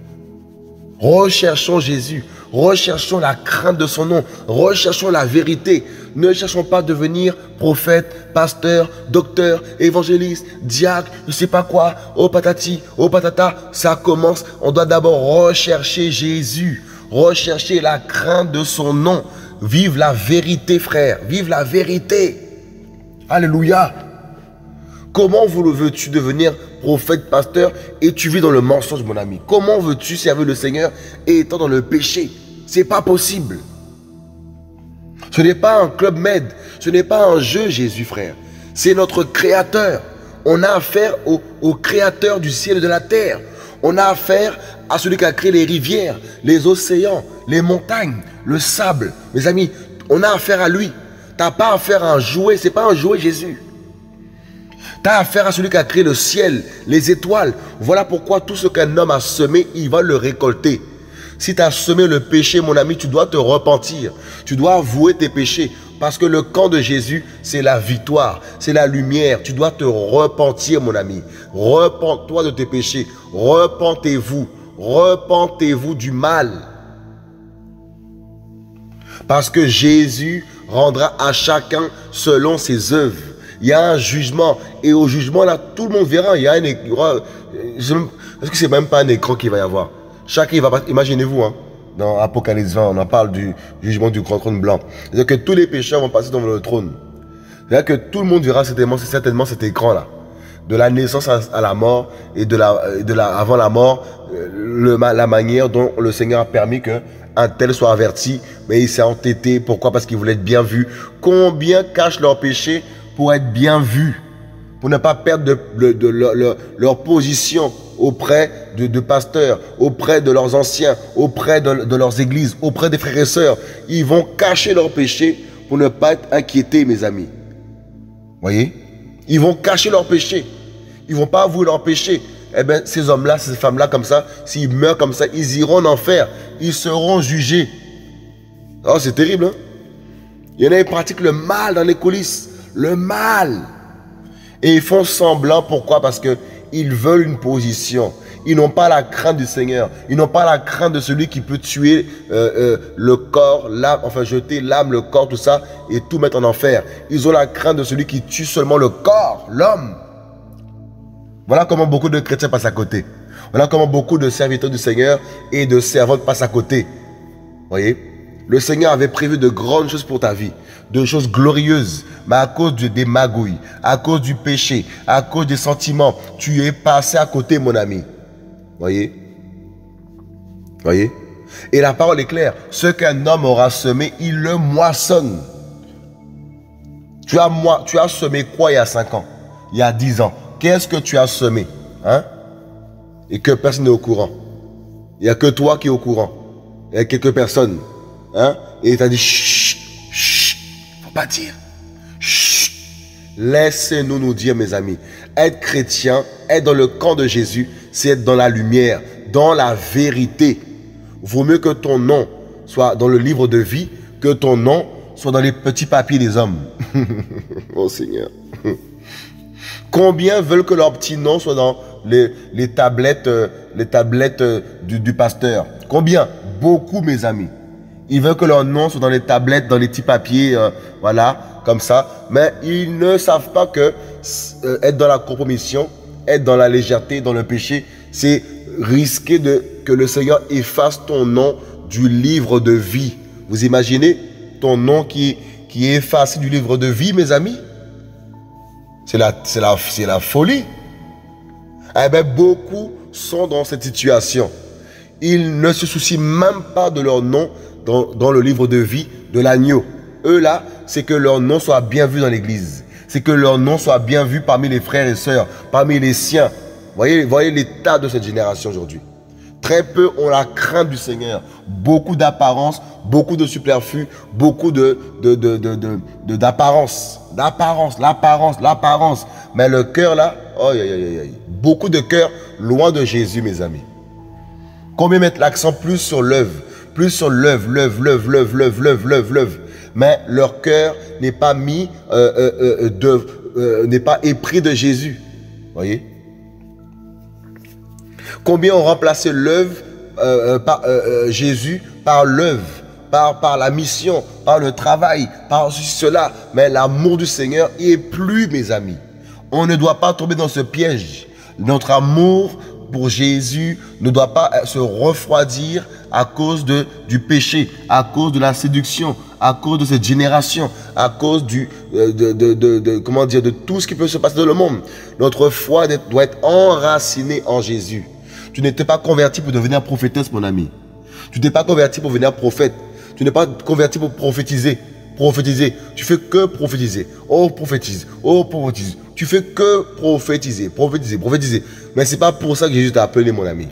Recherchons Jésus. Recherchons la crainte de son nom. Recherchons la vérité. Ne cherchons pas à devenir prophète, pasteur, docteur, évangéliste, diacre, je ne sais pas quoi. Oh patati, oh patata. Ça commence. On doit d'abord rechercher Jésus. Rechercher la crainte de son nom. Vive la vérité, frère. Vive la vérité. Alléluia. Comment veux-tu devenir prophète, pasteur et tu vis dans le mensonge, mon ami? Comment veux-tu servir le Seigneur et étant dans le péché? C'est pas possible. Ce n'est pas un club med, ce n'est pas un jeu, Jésus, frère. C'est notre créateur. On a affaire au créateur du ciel et de la terre. On a affaire à celui qui a créé les rivières, les océans, les montagnes, le sable. Mes amis, on a affaire à lui. Tu n'as pas affaire à un jouet, ce n'est pas un jouet, Jésus. Tu as affaire à celui qui a créé le ciel, les étoiles. Voilà pourquoi tout ce qu'un homme a semé, il va le récolter. Si tu as semé le péché, mon ami, tu dois te repentir. Tu dois avouer tes péchés. Parce que le camp de Jésus, c'est la victoire, c'est la lumière. Tu dois te repentir, mon ami. Repens-toi de tes péchés. Repentez-vous. Repentez-vous du mal. Parce que Jésus rendra à chacun selon ses œuvres. Il y a un jugement. Et au jugement, là, tout le monde verra. Il y a un écran. Est-ce que c'est même pas un écran qu'il va y avoir? Chacun, il va pas. Imaginez-vous, hein, dans Apocalypse 20, on en parle du jugement du grand trône blanc. C'est-à-dire que tous les pécheurs vont passer devant le trône. C'est-à-dire que tout le monde verra certainement cet écran-là. De la naissance à la mort et avant la mort, la manière dont le Seigneur a permis qu'un tel soit averti, mais il s'est entêté. Pourquoi? Parce qu'il voulait être bien vu. Combien cachent leurs péchés pour être bien vus, pour ne pas perdre leur position auprès de pasteurs, auprès de leurs anciens, auprès de leurs églises, auprès des frères et sœurs. Ils vont cacher leurs péchés pour ne pas être inquiétés, mes amis. Voyez? Ils vont cacher leurs péchés. Ils ne vont pas avouer leurs péchés. Eh bien, ces hommes-là, ces femmes-là, comme ça, s'ils meurent comme ça, ils iront en enfer. Ils seront jugés. Oh, c'est terrible, hein? Il y en a qui pratiquent le mal dans les coulisses. Le mal. Et ils font semblant. Pourquoi? Parce qu'ils veulent une position. Ils n'ont pas la crainte du Seigneur. Ils n'ont pas la crainte de celui qui peut tuer le corps, l'âme, enfin jeter l'âme, le corps, tout ça, et tout mettre en enfer. Ils ont la crainte de celui qui tue seulement le corps, l'homme. Voilà comment beaucoup de chrétiens passent à côté. Voilà comment beaucoup de serviteurs du Seigneur et de servantes passent à côté. Voyez? Le Seigneur avait prévu de grandes choses pour ta vie, de choses glorieuses, mais à cause des magouilles, à cause du péché, à cause des sentiments, tu es passé à côté, mon ami. Voyez? Voyez? Et la parole est claire. Ce qu'un homme aura semé, il le moissonne. Tu as semé quoi il y a 5 ans? Il y a 10 ans? Qu'est-ce que tu as semé? Hein? Et que personne n'est au courant. Il n'y a que toi qui es au courant. Il y a quelques personnes. Hein? Et il t'a dit, chut, chut, faut pas dire. Chut. Laissez-nous nous dire, mes amis. Être chrétien, être dans le camp de Jésus, c'est être dans la lumière, dans la vérité. Vaut mieux que ton nom soit dans le livre de vie, que ton nom soit dans les petits papiers des hommes. Oh Seigneur. Combien veulent que leur petit nom soit dans les tablettes, du pasteur? Combien? Beaucoup, mes amis. Ils veulent que leur nom soit dans les tablettes, dans les petits papiers, voilà, comme ça. Mais ils ne savent pas que être dans la compromission, être dans la légèreté, dans le péché, c'est risquer que le Seigneur efface ton nom du livre de vie. Vous imaginez ton nom qui est effacé du livre de vie, mes amis? C'est la folie. Eh bien, beaucoup sont dans cette situation. Ils ne se soucient même pas de leur nom dans le livre de vie de l'agneau. Eux là, c'est que leur nom soit bien vu dans l'église. C'est que leur nom soit bien vu parmi les frères et sœurs, parmi les siens. Voyez l'état de cette génération aujourd'hui. Très peu ont la crainte du Seigneur. Beaucoup d'apparence, beaucoup de superflu, beaucoup d'apparence. L'apparence. Mais le cœur là, oh, beaucoup de cœurs loin de Jésus, mes amis. Combien mettent l'accent plus sur l'œuvre, l'œuvre. Mais leur cœur n'est pas mis, n'est pas épris de Jésus. Voyez? Combien ont remplacé l'œuvre, Jésus par l'œuvre, par la mission, par le travail, par cela. Mais l'amour du Seigneur y est plus, mes amis. On ne doit pas tomber dans ce piège. Notre amour pour Jésus ne doit pas se refroidir à cause du péché, à cause de la séduction, à cause de cette génération, à cause de tout ce qui peut se passer dans le monde. Notre foi doit être enracinée en Jésus. Tu n'étais pas converti pour devenir prophétesse, mon ami. Tu n'es pas converti pour devenir prophète. Tu n'es pas converti pour prophétiser. Tu fais que prophétiser. Oh, prophétise. Tu fais que prophétiser. Mais ce n'est pas pour ça que Jésus t'a appelé, mon ami.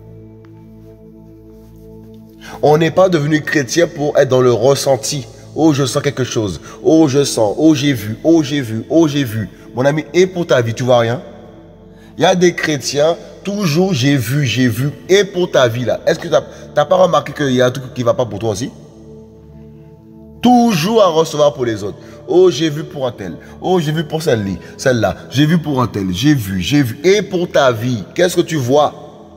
On n'est pas devenu chrétien pour être dans le ressenti. Oh, je sens quelque chose. Oh, je sens. Oh, j'ai vu. Mon ami, et pour ta vie, tu vois rien? Il y a des chrétiens, toujours j'ai vu, et pour ta vie là, est-ce que tu n'as pas remarqué qu'il y a un truc qui ne va pas pour toi aussi? Toujours à recevoir pour les autres. Oh, j'ai vu pour un tel. Oh, j'ai vu pour celle-là. J'ai vu pour un tel. J'ai vu. Et pour ta vie, qu'est-ce que tu vois?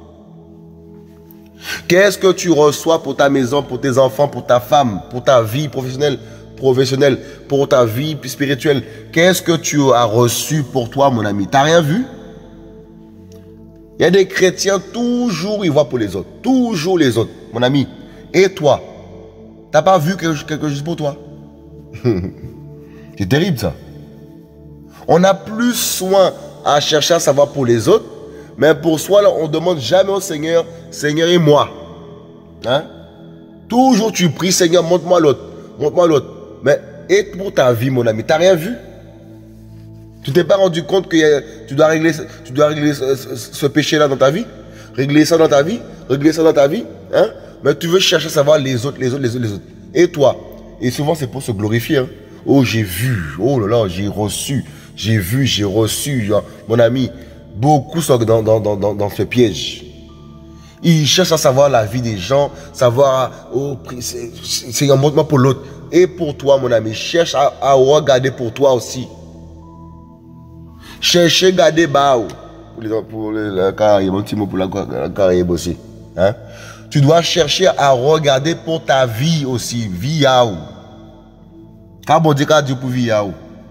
Qu'est-ce que tu reçois pour ta maison, pour tes enfants, pour ta femme, pour ta vie professionnelle, pour ta vie spirituelle? Qu'est-ce que tu as reçu pour toi, mon ami? T'as rien vu? Il y a des chrétiens, toujours ils voient pour les autres. Toujours les autres, mon ami. Et toi? T'as pas vu quelque chose pour toi? C'est terrible ça. On a plus soin à chercher à savoir pour les autres, mais pour soi, là, on ne demande jamais au Seigneur, Seigneur et moi. Hein? Toujours tu pries, Seigneur, montre-moi l'autre. Montre-moi l'autre. Mais et pour ta vie, mon ami, tu n'as rien vu? Tu t'es pas rendu compte que tu dois régler ce péché-là dans ta vie? Régler ça dans ta vie? Régler ça dans ta vie? Hein? Mais tu veux chercher à savoir les autres. Et toi? Et souvent, c'est pour se glorifier. Hein? Oh, j'ai vu. Oh là là, j'ai reçu. J'ai vu, j'ai reçu. Mon ami, beaucoup sont dans ce piège. Ils cherchent à savoir la vie des gens, savoir, oh, c'est un montre-moi pour l'autre. Et pour toi, mon ami, cherche à regarder pour toi aussi. Cherchez à garder Bao. Pour la Caraïbe, un petit mot pour la Caraïbe aussi. Hein? Tu dois chercher à regarder pour ta vie aussi. Vie yaou. Quand on dit pour vie yaou.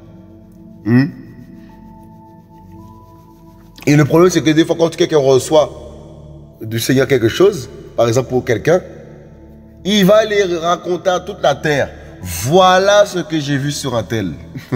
Et le problème, c'est que des fois, quand quelqu'un reçoit du Seigneur quelque chose, par exemple pour quelqu'un, il va les raconter à toute la terre. Voilà ce que j'ai vu sur un tel.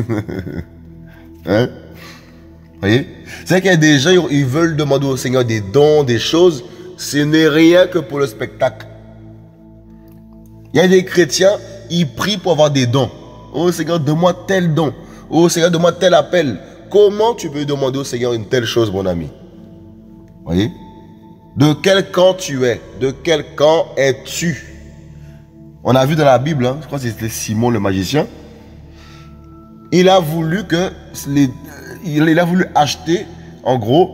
Hein? Vous voyez? C'est qu'il y a des gens, ils veulent demander au Seigneur des dons, des choses. Ce n'est rien que pour le spectacle. Il y a des chrétiens, ils prient pour avoir des dons. Oh Seigneur, donne-moi tel don. Oh Seigneur, donne-moi tel appel. Comment tu peux demander au Seigneur une telle chose, mon ami? Vous voyez? De quel camp tu es? De quel camp es-tu? On a vu dans la Bible, hein, je crois que c'était Simon le magicien. Il a voulu il a voulu acheter, en gros,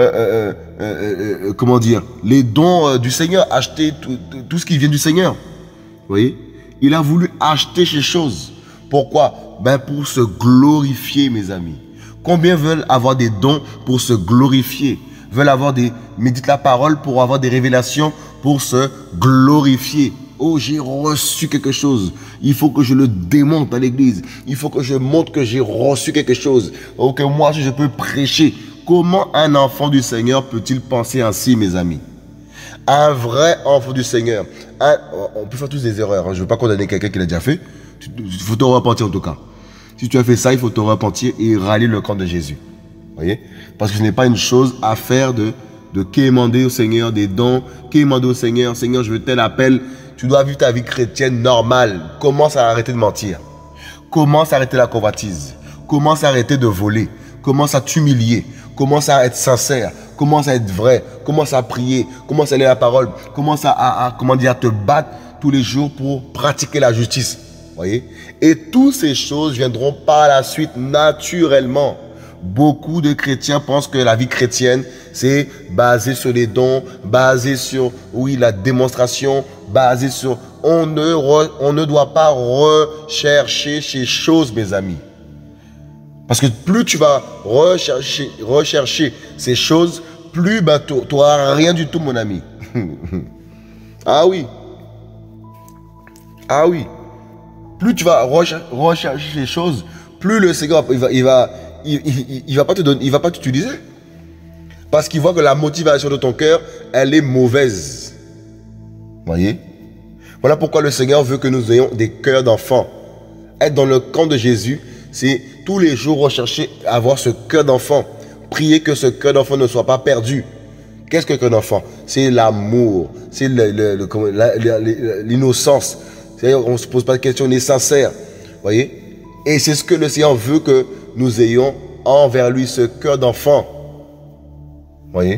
comment dire, les dons du Seigneur, acheter tout ce qui vient du Seigneur. Vous voyez? Il a voulu acheter ces choses. Pourquoi? Ben pour se glorifier, mes amis. Combien veulent avoir des dons pour se glorifier? Veulent avoir médite la parole pour avoir des révélations, pour se glorifier. Oh, j'ai reçu quelque chose. Il faut que je le démonte à l'église. Il faut que je montre que j'ai reçu quelque chose. Oh, que moi, je peux prêcher. Comment un enfant du Seigneur peut-il penser ainsi, mes amis? Un vrai enfant du Seigneur. On peut faire tous des erreurs. Hein. Je ne veux pas condamner quelqu'un qui l'a déjà fait. Il faut te repentir en tout cas. Si tu as fait ça, il faut te repentir et rallier le camp de Jésus. Vous voyez? Parce que ce n'est pas une chose à faire de quémander au Seigneur des dons, quémander au Seigneur, Seigneur, je veux tel appel. Tu dois vivre ta vie chrétienne normale. Commence à arrêter de mentir. Commence à arrêter la convoitise. Commence à arrêter de voler. Commence à t'humilier. Commence à être sincère. Commence à être vrai. Commence à prier. Commence à lire la parole. Commence à te battre tous les jours pour pratiquer la justice. Voyez? Et toutes ces choses viendront par la suite naturellement. Beaucoup de chrétiens pensent que la vie chrétienne, c'est basé sur les dons, basé sur, oui, la démonstration, basé sur... On ne doit pas rechercher ces choses, mes amis. Parce que plus tu vas rechercher ces choses, plus ben, tu n'auras rien du tout, mon ami. Ah oui. Ah oui. Plus tu vas rechercher ces choses, plus le Seigneur, il va pas te donner, il va pas t'utiliser. Parce qu'il voit que la motivation de ton cœur, elle est mauvaise. Voyez? Voilà pourquoi le Seigneur veut que nous ayons des cœurs d'enfants. Être dans le camp de Jésus, c'est tous les jours rechercher, avoir ce cœur d'enfant. Prier que ce cœur d'enfant ne soit pas perdu. Qu'est-ce que le cœur d'enfant? C'est l'amour, c'est l'innocence. On ne se pose pas de questions, on est sincère. Voyez? Et c'est ce que le Seigneur veut que nous ayons envers lui, ce cœur d'enfant. Voyez?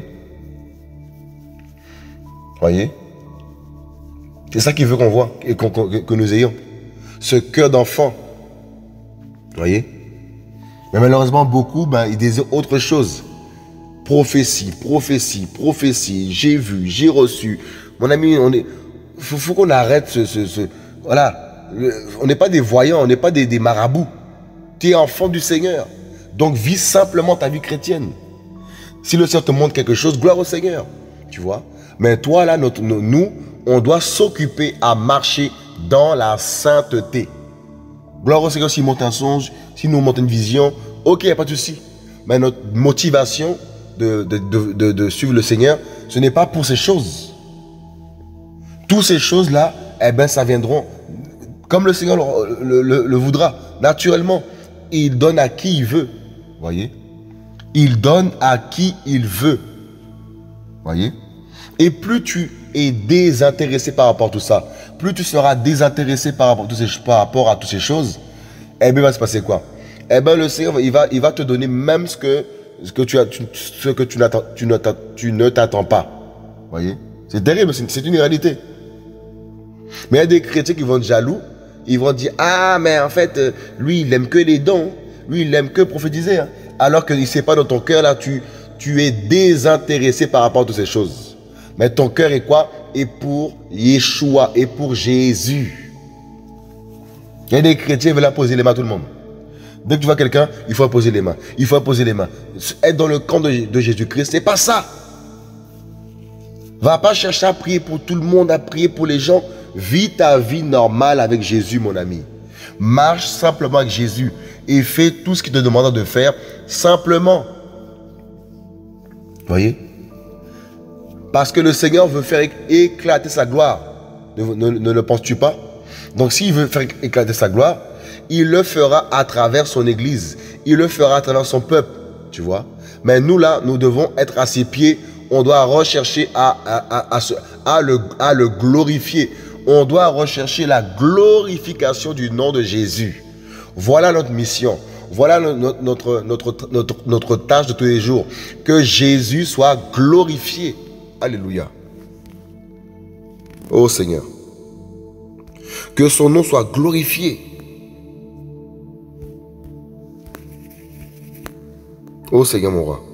Voyez? C'est ça qu'il veut qu'on voit et que nous ayons. Ce cœur d'enfant. Voyez? Mais malheureusement, beaucoup, ben, ils désirent autre chose. Prophétie, prophétie, prophétie, j'ai vu, j'ai reçu. Mon ami, faut qu'on arrête voilà. On n'est pas des voyants, on n'est pas des marabouts. Tu es enfant du Seigneur. Donc vis simplement ta vie chrétienne. Si le Seigneur te montre quelque chose, gloire au Seigneur. Tu vois. Mais toi là, nous, on doit s'occuper à marcher dans la sainteté. Gloire au Seigneur s'il monte un songe, s'il nous montre une vision, ok, il n'y a pas de souci. Mais notre motivation de suivre le Seigneur, ce n'est pas pour ces choses. Toutes ces choses-là, eh ben, ça viendront comme le Seigneur le voudra, naturellement. Il donne à qui il veut. Voyez? Il donne à qui il veut. Voyez? Et plus tu es désintéressé par rapport à tout ça, plus tu seras désintéressé par rapport à toutes ces choses, eh bien, il va se passer quoi? Eh bien, le Seigneur, il va te donner même ce que tu ne t'attends pas. Voyez? C'est terrible, c'est une réalité. Mais il y a des chrétiens qui vont être jaloux. Ils vont dire, ah, mais en fait, lui, il aime que les dons. Lui, il aime que prophétiser. Hein. Alors qu'il ne sait pas dans ton cœur, là, tu es désintéressé par rapport à toutes ces choses. Mais ton cœur est quoi? Est pour Yeshua, et pour Jésus. Il y a des chrétiens qui veulent imposer les mains à tout le monde. Dès que tu vois quelqu'un, il faut imposer les mains. Il faut imposer les mains. Être dans le camp de Jésus-Christ, c'est pas ça. Va pas chercher à prier pour tout le monde, à prier pour les gens. Vis ta vie normale avec Jésus, mon ami. Marche simplement avec Jésus et fais tout ce qu'il te demande de faire simplement. Voyez? Parce que le Seigneur veut faire éclater sa gloire. Ne le penses-tu pas? Donc s'il veut faire éclater sa gloire, il le fera à travers son église. Il le fera à travers son peuple. Tu vois? Mais nous là, nous devons être à ses pieds. On doit rechercher à le glorifier. On doit rechercher la glorification du nom de Jésus. Voilà notre mission. Voilà notre tâche de tous les jours. Que Jésus soit glorifié. Alléluia. Oh Seigneur. Que son nom soit glorifié. Oh Seigneur mon roi.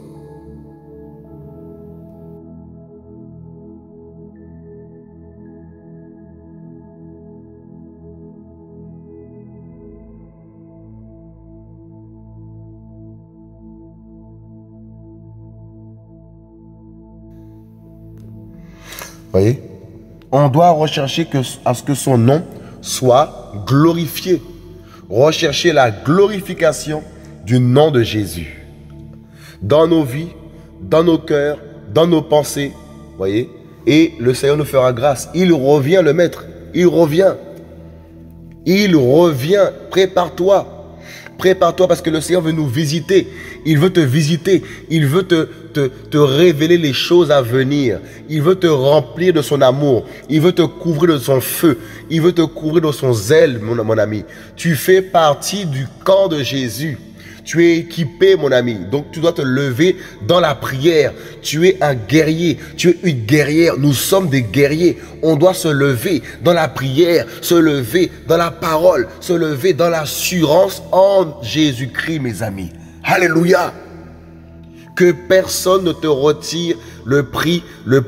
Voyez, on doit rechercher à ce que son nom soit glorifié. Rechercher la glorification du nom de Jésus. Dans nos vies, dans nos cœurs, dans nos pensées. Voyez, et le Seigneur nous fera grâce. Il revient, le Maître. Il revient. Il revient. Prépare-toi. Prépare-toi parce que le Seigneur veut nous visiter. Il veut te visiter. Il veut te révéler les choses à venir. Il veut te remplir de son amour. Il veut te couvrir de son feu. Il veut te couvrir de son zèle, mon ami. Tu fais partie du camp de Jésus. Tu es équipé, mon ami. Donc, tu dois te lever dans la prière. Tu es un guerrier. Tu es une guerrière. Nous sommes des guerriers. On doit se lever dans la prière, se lever dans la parole, se lever dans l'assurance en Jésus-Christ, mes amis. Alléluia. Que personne ne te retire le prix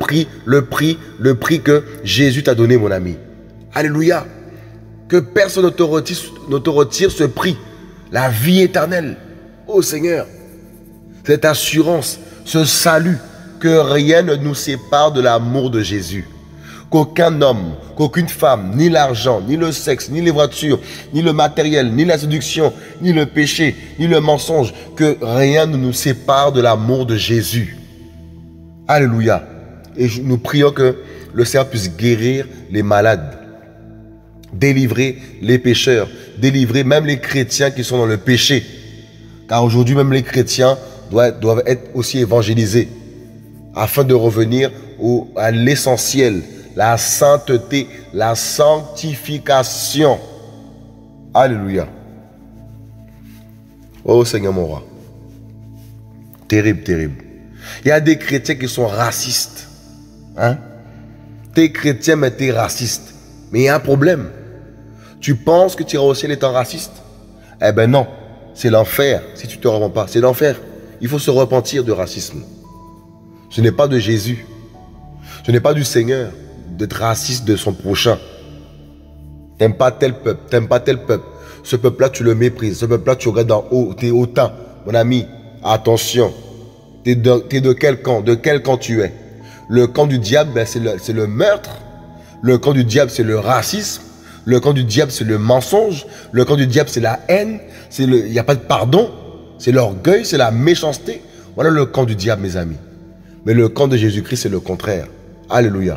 que Jésus t'a donné, mon ami. Alléluia. Que personne ne te retire ce prix. La vie éternelle. Oh Seigneur, cette assurance, ce salut, que rien ne nous sépare de l'amour de Jésus. Qu'aucun homme, qu'aucune femme, ni l'argent, ni le sexe, ni les voitures, ni le matériel, ni la séduction, ni le péché, ni le mensonge, que rien ne nous sépare de l'amour de Jésus. Alléluia. Et nous prions que le Seigneur puisse guérir les malades, délivrer les pécheurs, délivrer même les chrétiens qui sont dans le péché. Car aujourd'hui, même les chrétiens doivent être aussi évangélisés afin de revenir à l'essentiel, la sainteté, la sanctification. Alléluia. Oh Seigneur mon roi. Terrible, terrible. Il y a des chrétiens qui sont racistes. Hein? T'es chrétien, mais t'es raciste. Mais il y a un problème. Tu penses que tu iras au ciel étant raciste? Eh ben non, c'est l'enfer si tu ne te repens pas. C'est l'enfer. Il faut se repentir du racisme. Ce n'est pas de Jésus. Ce n'est pas du Seigneur d'être raciste de son prochain. T'aimes pas tel peuple, t'aimes pas tel peuple. Ce peuple-là, tu le méprises. Ce peuple-là, tu regardes d'en haut, t'es hautain. Mon ami, attention. T'es de quel camp? De quel camp tu es? Le camp du diable, ben, c'est le meurtre. Le camp du diable, c'est le racisme. Le camp du diable, c'est le mensonge. Le camp du diable, c'est la haine. Il n'y a pas de pardon. C'est l'orgueil, c'est la méchanceté. Voilà le camp du diable, mes amis. Mais le camp de Jésus-Christ, c'est le contraire. Alléluia.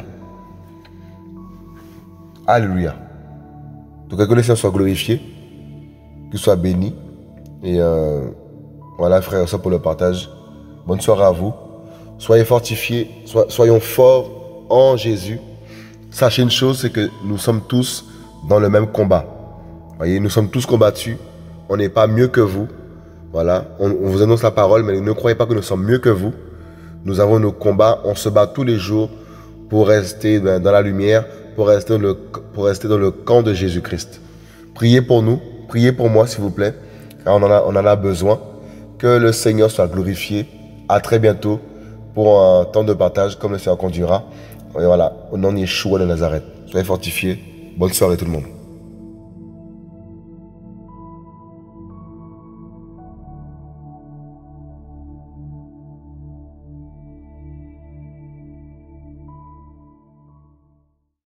Alléluia. Donc, que le Seigneur soit glorifié, qu'il soit béni. Et voilà, frère et sœurs, pour le partage. Bonne soirée à vous. Soyez fortifiés, soyons forts en Jésus. Sachez une chose, c'est que nous sommes tous dans le même combat. Voyez, nous sommes tous combattus. On n'est pas mieux que vous. Voilà, on vous annonce la parole, mais ne croyez pas que nous sommes mieux que vous. Nous avons nos combats, on se bat tous les jours pour rester dans la lumière, pour rester dans le camp de Jésus-Christ. Priez pour nous, priez pour moi s'il vous plaît, car on en a besoin. Que le Seigneur soit glorifié. À très bientôt pour un temps de partage comme le Seigneur conduira. Et voilà, au nom de Yeshua de Nazareth. Soyez fortifiés. Bonne soirée tout le monde.